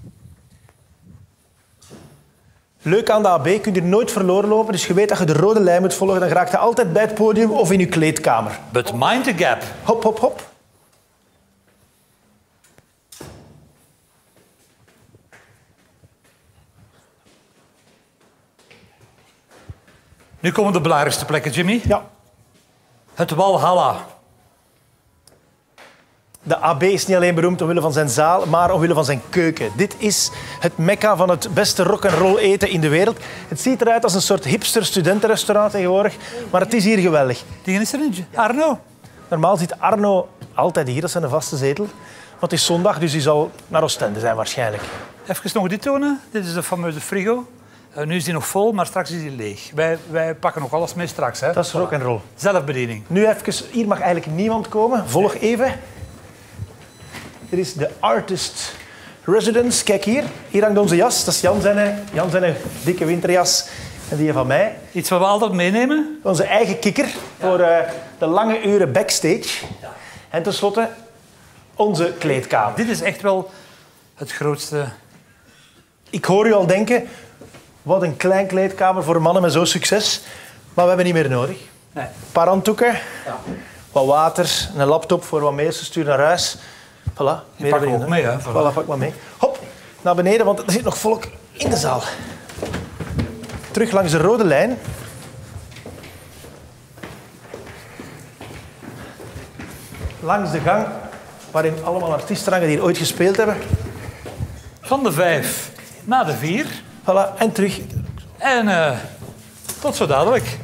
Leuk aan de AB, je kunt er nooit verloren lopen. Dus je weet dat je de rode lijn moet volgen. Dan raak je altijd bij het podium of in je kleedkamer. But mind the gap. Hop, hop, hop. Nu komen de belangrijkste plekken, Jimmy. Ja. Het Walhalla. De AB is niet alleen beroemd omwille van zijn zaal, maar omwille van zijn keuken. Dit is het mekka van het beste rock'n'roll eten in de wereld. Het ziet eruit als een soort hipster studentenrestaurant tegenwoordig, maar het is hier geweldig. Die is er niet. Arno. Normaal zit Arno altijd hier, dat is zijn vaste zetel. Want het is zondag, dus hij zal naar Oostende zijn waarschijnlijk. Even nog dit tonen. Dit is de fameuze frigo. Nu is die nog vol, maar straks is die leeg. Wij pakken nog alles mee straks. Hè? Dat is rock'n'roll. Zelfbediening. Nu even, hier mag eigenlijk niemand komen. Volg even. Dit is de Artist Residence. Kijk hier. Hier hangt onze jas. Dat is Jan zijn dikke winterjas. En die van mij. Iets wat we altijd meenemen. Onze eigen kikker voor de lange uren backstage. Ja. En tenslotte onze kleedkamer. Dit is echt wel het grootste. Ik hoor u al denken, wat een klein kleedkamer voor mannen met zo'n succes. Maar we hebben niet meer nodig. Een paar handdoeken, wat water, een laptop voor wat mails te sturen naar huis. Voilà. Je pakt hem ook mee, hè? Voilà, pak maar mee. Hop, naar beneden, want er zit nog volk in de zaal. Terug langs de rode lijn. Langs de gang, waarin allemaal artiesten hangen die hier ooit gespeeld hebben. Van de 5 naar de 4. Voilà, en terug. En tot zo dadelijk.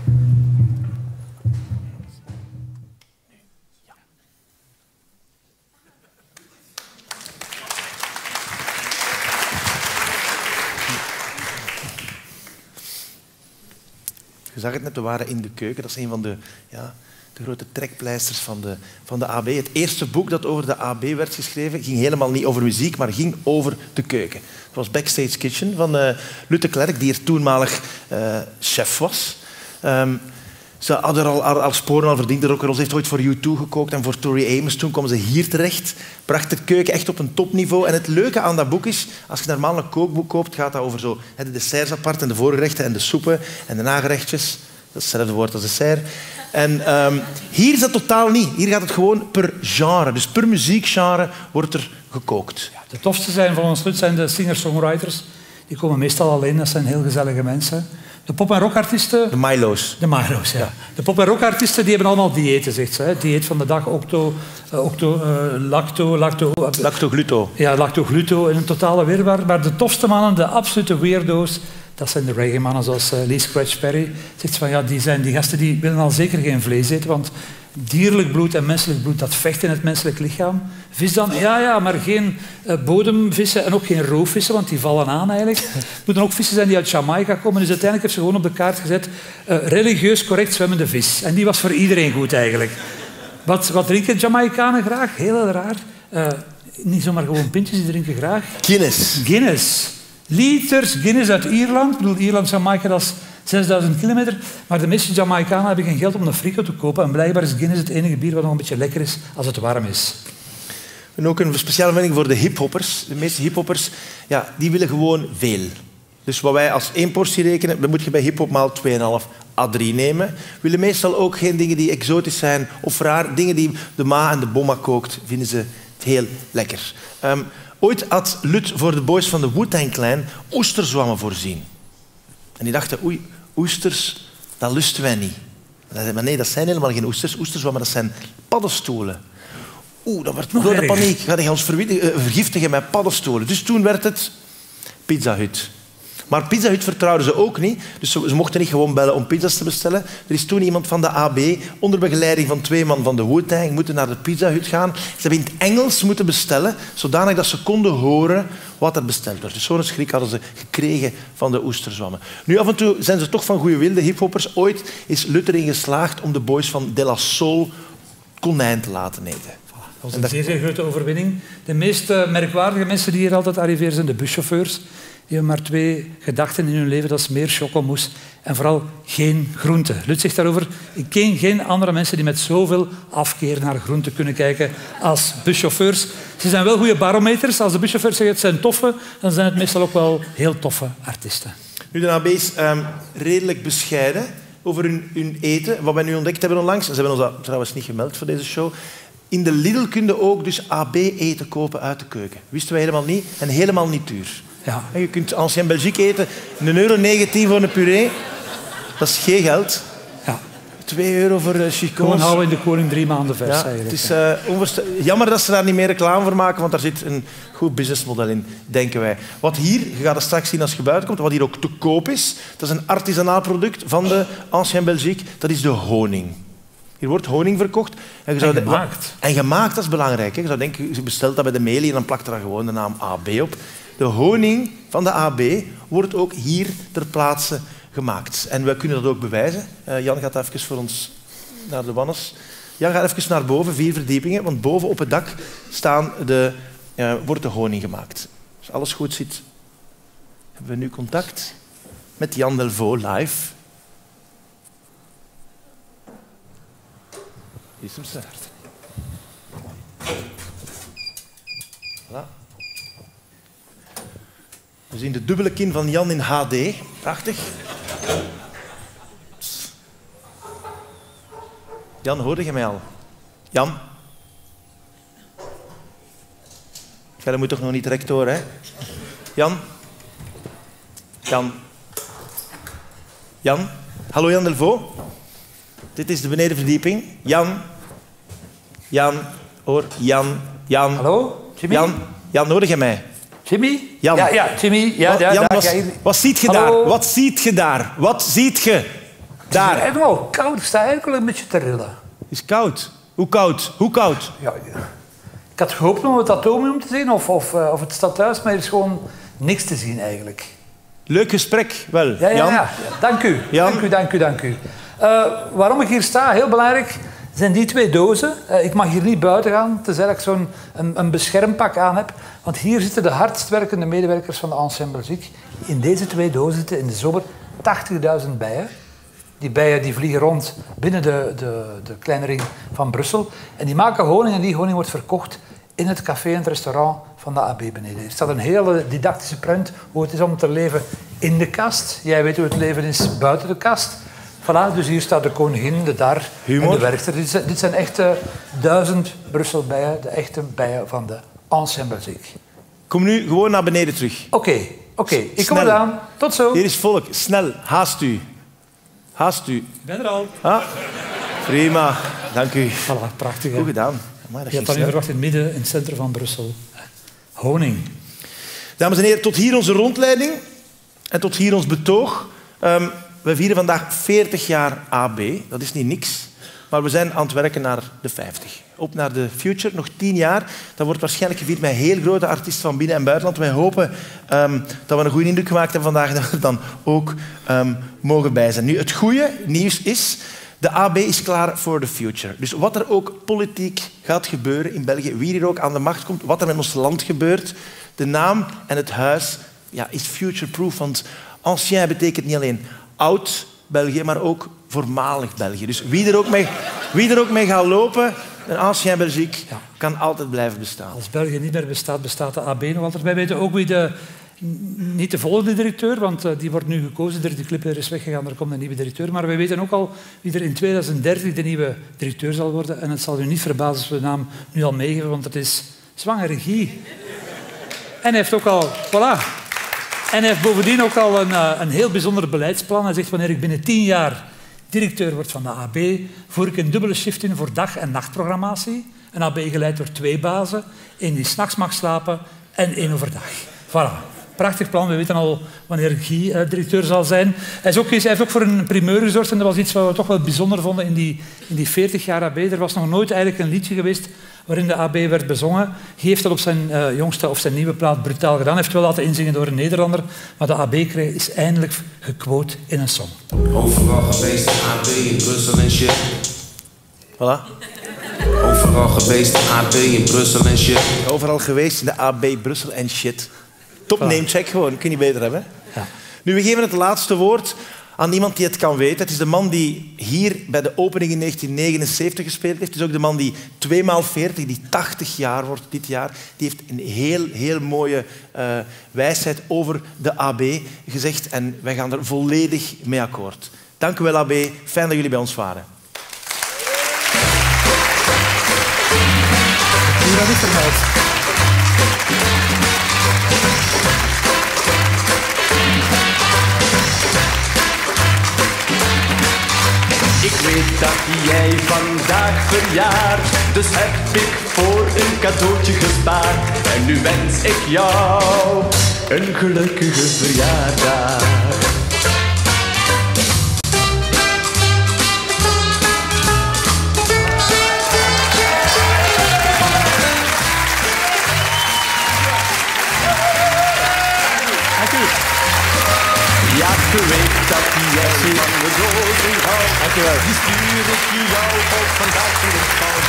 Je zag het net, we waren in de keuken. Dat is een van de grote trekpleisters van de AB. Het eerste boek dat over de AB werd geschreven ging helemaal niet over muziek, maar ging over de keuken. Het was Backstage Kitchen van Luc de Klerk, die er toenmalig chef was. Ze hadden er al sporen al verdiend. De Rock'n'Roll heeft ooit voor U2 gekookt en voor Tori Amos. Toen kwamen ze hier terecht. Bracht de keuken echt op een topniveau. En het leuke aan dat boek is, als je normaal een kookboek koopt, gaat dat over zo, de desserts apart en de voorgerechten en de soepen en de nagerechtjes. Dat is hetzelfde woord als dessert. En hier is dat totaal niet. Hier gaat het gewoon per genre. Dus per muziekgenre wordt er gekookt. Ja, de tofste zijn van ons zijn de singer-songwriters. Die komen meestal alleen. Dat zijn heel gezellige mensen. De pop- en rockartiesten... De Milo's. De Milo's, ja. De pop- en rockartiesten die hebben allemaal diëten, zegt ze. Hè. Dieet van de dag, lactogluto. Ja, lactogluto in een totale wirwar. Maar de tofste mannen, de absolute weirdo's, dat zijn de reggae-mannen zoals Lee Scratch Perry. Zegt van, ja, die gasten die willen al zeker geen vlees eten, want dierlijk bloed en menselijk bloed, dat vecht in het menselijk lichaam. Vis dan? Ja, maar geen bodemvissen en ook geen roofvissen, want die vallen aan eigenlijk. Het moeten ook vissen zijn die uit Jamaica komen. Dus uiteindelijk heeft ze gewoon op de kaart gezet religieus correct zwemmende vis. En die was voor iedereen goed eigenlijk. Wat drinken Jamaicanen graag? Heel raar. Niet zomaar gewoon pintjes, die drinken graag. Guinness. Liters Guinness uit Ierland. Ik bedoel, Ierland, Jamaica, dat is 6000 kilometer. Maar de meeste Jamaicanen hebben geen geld om een frigo te kopen. En blijkbaar is Guinness het enige bier wat nog een beetje lekker is als het warm is. En ook een speciale melding voor de hiphoppers. De meeste hiphoppers die willen gewoon veel. Dus wat wij als 1 portie rekenen, dan moet je bij hiphop maal 2,5 à 3 nemen. We willen meestal ook geen dingen die exotisch zijn of raar. Dingen die de ma en de bomma kookt, vinden ze heel lekker. Ooit had Lut voor de boys van de Wu-Tang Clan oesterzwammen voorzien. En die dachten, oei, oesters, dat lusten wij niet. Maar nee, dat zijn helemaal geen oesters. Oesterzwammen, dat zijn paddenstoelen. Dat werd nog grote paniek. Ga je ons vergiftigen met paddenstoelen? Dus toen werd het Pizza Hut. Maar Pizza Hut vertrouwden ze ook niet. Dus ze mochten niet gewoon bellen om pizza's te bestellen. Er is toen iemand van de AB, onder begeleiding van 2 man van de Wu-Tang, moeten naar de Pizza Hut gaan. Ze hebben in het Engels moeten bestellen, zodanig dat ze konden horen wat er besteld werd. Dus zo'n schrik hadden ze gekregen van de oesterzwammen. Nu, af en toe zijn ze toch van goede wilde hiphoppers. Ooit is Lut erin geslaagd om de boys van De La Soul konijn te laten eten. Dat was een zeer grote overwinning. De meest merkwaardige mensen die hier altijd arriveren zijn de buschauffeurs. Die hebben maar 2 gedachten in hun leven. Dat is meer chocomousse en vooral geen groente. Lut zegt daarover, ik ken geen andere mensen die met zoveel afkeer naar groente kunnen kijken als buschauffeurs. Ze zijn wel goede barometers. Als de buschauffeurs zeggen het zijn toffe, dan zijn het meestal ook wel heel toffe artiesten. Nu, de AB is redelijk bescheiden over hun eten. Wat wij nu ontdekt hebben onlangs, ze hebben ons dat trouwens niet gemeld voor deze show. In de Lidl kun je ook dus AB-eten kopen uit de keuken. Wisten wij helemaal niet en helemaal niet duur. Ja. En je kunt Ancien Belgique eten, €1,19 voor een puree. Dat is geen geld. Ja. €2 voor chicoons. Gewoon houden in de koning 3 maanden vers. Ja, het is jammer dat ze daar niet meer reclame voor maken, want daar zit een goed businessmodel in, denken wij. Wat hier, je gaat het straks zien als je buiten komt, wat hier ook te koop is, dat is een artisanaal product van de Ancien Belgique, dat is de honing. Hier wordt honing verkocht. En gemaakt. En gemaakt, dat is belangrijk. Hè. Je zou denken, je bestelt dat bij de Meli en dan plakt er dan gewoon de naam AB op. De honing van de AB wordt ook hier ter plaatse gemaakt. En we kunnen dat ook bewijzen. Jan gaat even voor ons naar de wannes. Jan gaat even naar boven, 4 verdiepingen, want boven op het dak wordt de honing gemaakt. Als alles goed zit, hebben we nu contact met Jan Delvaux live. Hier is hem start. Voilà. We zien de dubbele kin van Jan in HD. Prachtig. Jan, hoorde je mij al? Jan? Jij moet toch nog niet direct horen, hè? Jan? Jan? Jan? Hallo Jan Delvaux. Dit is de benedenverdieping. Jan? Jan? Hoor, Jan? Jan? Hallo? Jimmy? Jan, hoorde je mij? Jimmy? Jan. Ja, Jimmy. Ja, Jan, daar. wat ziet je Hallo? daar? Wat ziet je daar? Wat ziet je daar? Het is eigenlijk wel koud. Ik sta eigenlijk wel een beetje te rillen. Het is koud. Hoe koud? Hoe koud? Ja. Ik had gehoopt om het atomium te zien of het stadhuis, maar er is gewoon niks te zien eigenlijk. Leuk gesprek, wel. Ja. Jan? Dank u. Jan? Dank u. Waarom ik hier sta, heel belangrijk, zijn die 2 dozen. Ik mag hier niet buiten gaan, tenzij ik zo'n een beschermpak aan heb. Want hier zitten de hardst werkende medewerkers van de Ensemble Ziek. In deze 2 dozen zitten in de zomer 80.000 bijen. Die bijen die vliegen rond binnen de kleine ring van Brussel. En die maken honing en die honing wordt verkocht in het café en het restaurant van de AB beneden. Er staat een hele didactische prent hoe het is om te leven in de kast. Jij weet hoe het leven is buiten de kast. Voilà, dus hier staat de koningin, de dar en de werkster. Dit zijn echte 1000 Brusselbijen, de echte bijen van de Ensemble Ziek. Kom nu gewoon naar beneden terug. Oké. Ik kom eraan. Tot zo. Hier is volk. Snel. Haast u. Haast u. Ik ben er al. Ah, prima. Dank u. Voilà, prachtig. Hè? Goed gedaan. Amai, Je had dat niet verwacht in het midden, in het centrum van Brussel. Honing. Dames en heren, tot hier onze rondleiding. En tot hier ons betoog. We vieren vandaag 40 jaar AB. Dat is niet niks. Maar we zijn aan het werken naar de 50. Op naar de future, nog 10 jaar. Dat wordt waarschijnlijk gevierd met heel grote artiesten van binnen- en buitenland. Wij hopen dat we een goede indruk gemaakt hebben vandaag en dat we er dan ook mogen bij zijn. Nu, het goede nieuws is, de AB is klaar voor de future. Dus wat er ook politiek gaat gebeuren in België, wie er ook aan de macht komt, wat er met ons land gebeurt, de naam en het huis is future-proof. Want ancien betekent niet alleen oud België, maar ook voormalig België. Dus wie er ook mee gaat lopen, een ancien Belgique, kan altijd blijven bestaan. Als België niet meer bestaat, bestaat de AB nog altijd. Wij weten ook wie niet de volgende directeur, want die wordt nu gekozen. De Clipper is weggegaan, er komt een nieuwe directeur. Maar we weten ook al wie er in 2030 de nieuwe directeur zal worden. En het zal u niet verbazen als we de naam nu al meegeven, want het is Zwangere Guy. En hij heeft ook al... Voilà. En hij heeft bovendien ook al een heel bijzonder beleidsplan. Hij zegt, wanneer ik binnen 10 jaar directeur word van de AB, voer ik een dubbele shift in voor dag- en nachtprogrammatie. Een AB geleid door 2 bazen. 1 die 's nachts mag slapen en 1 overdag. Voilà. Prachtig plan. We weten al wanneer Guy directeur zal zijn. Hij heeft ook voor een primeur gezorgd. En dat was iets wat we toch wel bijzonder vonden in die 40 jaar AB. Er was nog nooit eigenlijk een liedje geweest waarin de AB werd bezongen. Guy heeft dat op zijn jongste of zijn nieuwe plaat brutaal gedaan. Hij heeft wel laten inzingen door een Nederlander. Maar de AB is eindelijk gequote in een song. Overal geweest, AB in Brussel en shit. Voilà. Overal geweest, AB in Brussel en shit. Overal geweest in de AB Brussel en shit. Top namecheck gewoon, kun je niet beter hebben. Ja. Nu, we geven het laatste woord aan iemand die het kan weten. Het is de man die hier bij de opening in 1979 gespeeld heeft. Het is ook de man die 2x40, die 80 jaar wordt dit jaar. Die heeft een heel mooie wijsheid over de AB gezegd. En wij gaan er volledig mee akkoord. Dank u wel, AB. Fijn dat jullie bij ons waren. Dat is vermeld. Ik weet dat jij vandaag verjaart, dus heb ik voor een cadeautje gespaard. En nu wens ik jou een gelukkige verjaardag. Ja, je weet dat jij van de rozen houdt. Dankjewel. Die stuur ik jou ook vandaag in het goud.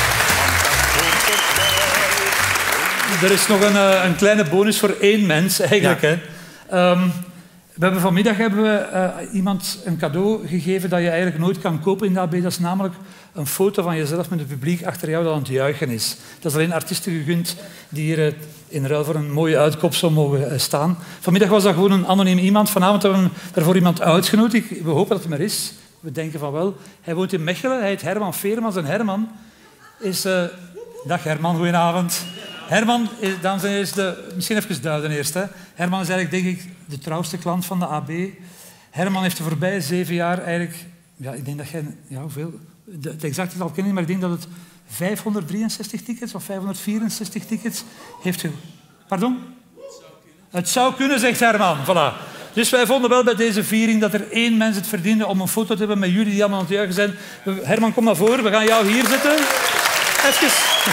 Er is nog een kleine bonus voor 1 mens, eigenlijk. Ja. Hè. Vanmiddag hebben we iemand een cadeau gegeven dat je eigenlijk nooit kan kopen in de AB. Dat is namelijk een foto van jezelf met het publiek achter jou dat aan het juichen is. Dat is alleen artiesten gegund die hier in ruil voor een mooie uitkopsel mogen staan. Vanmiddag was dat gewoon een anoniem iemand. Vanavond hebben we daarvoor iemand uitgenodigd. We hopen dat het er is. We denken van wel, hij woont in Mechelen, hij heet Herman Veermans en Herman is... Dag Herman, goedenavond. Herman, dames en heren, is misschien even duiden eerst. Hè. Herman is eigenlijk, denk ik, de trouwste klant van de AB. Herman heeft de voorbije 7 jaar eigenlijk... Ja, ik denk dat jij... Ja, hoeveel? Het exacte al ken ik, maar ik denk dat het 563 tickets of 564 tickets heeft... Pardon? Het zou kunnen, zegt Herman. Voilà. Dus wij vonden wel bij deze viering dat er 1 mens het verdiende om een foto te hebben met jullie die allemaal aan het juichen zijn. Herman, kom naar voren. We gaan jou hier zitten. Even.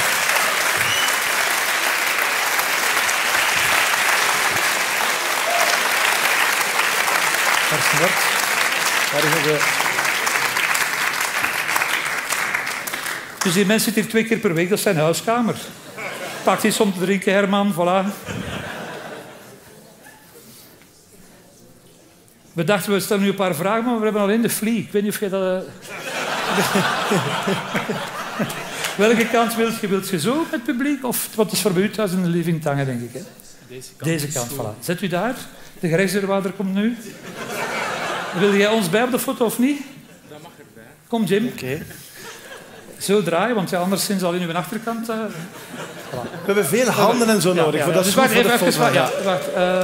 Dus die mens zit hier 2 keer per week, dat is zijn huiskamer. Pakt iets om te drinken, Herman, voilà. We dachten, we stellen nu een paar vragen, maar we hebben alleen de Flea. Ik weet niet of je dat... Welke kant wilt je? Wilt je zo met het publiek? Of wat is voor u thuis in de living tangen, denk ik. Hè? Deze kant, voilà. Zet u daar. De gerechtsdeurwaarder komt nu. Wil jij ons bij op de foto of niet? Dat mag erbij. Kom, Jim. Oké. Zo draaien, want ja, anders zijn ze al in uw achterkant. Voilà. We hebben veel handen en zo nodig. Voor dat dus wacht even. Ja, wacht.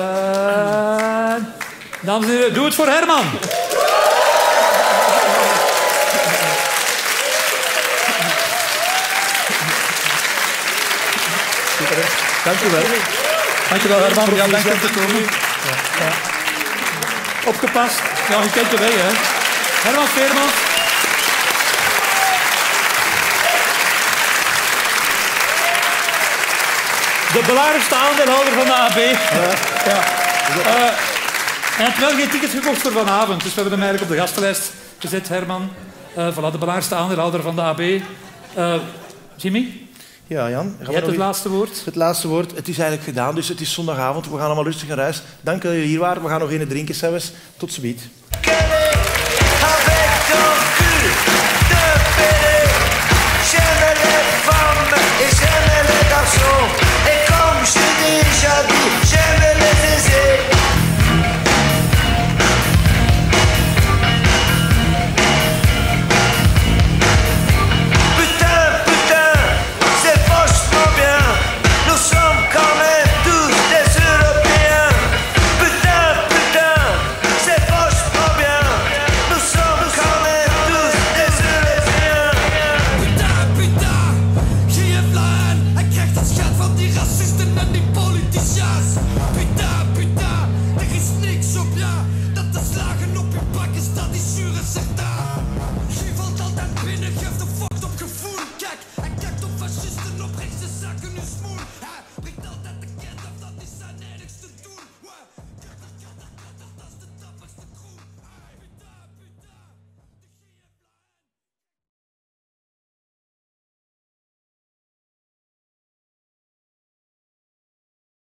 Dames en heren, doe het voor Herman. Dank u wel. Dank u wel, Herman. Ja, dank je om te komen. Ja. Opgepast. Ja, je kent de weg, hè. Herman Veermans. De belangrijkste aandeelhouder van de AB. Hij had wel geen tickets gekocht voor vanavond, dus we hebben hem eigenlijk op de gastenlijst gezet, Herman. Voilà, de belangrijkste aandeelhouder van de AB. Jimmy? Ja, Jan. Jij hebt het laatste woord. Het laatste woord. Het is eigenlijk gedaan, dus het is zondagavond. We gaan allemaal rustig naar huis. Dank dat jullie hier waren. We gaan nog een drinken zelfs. Tot ziens.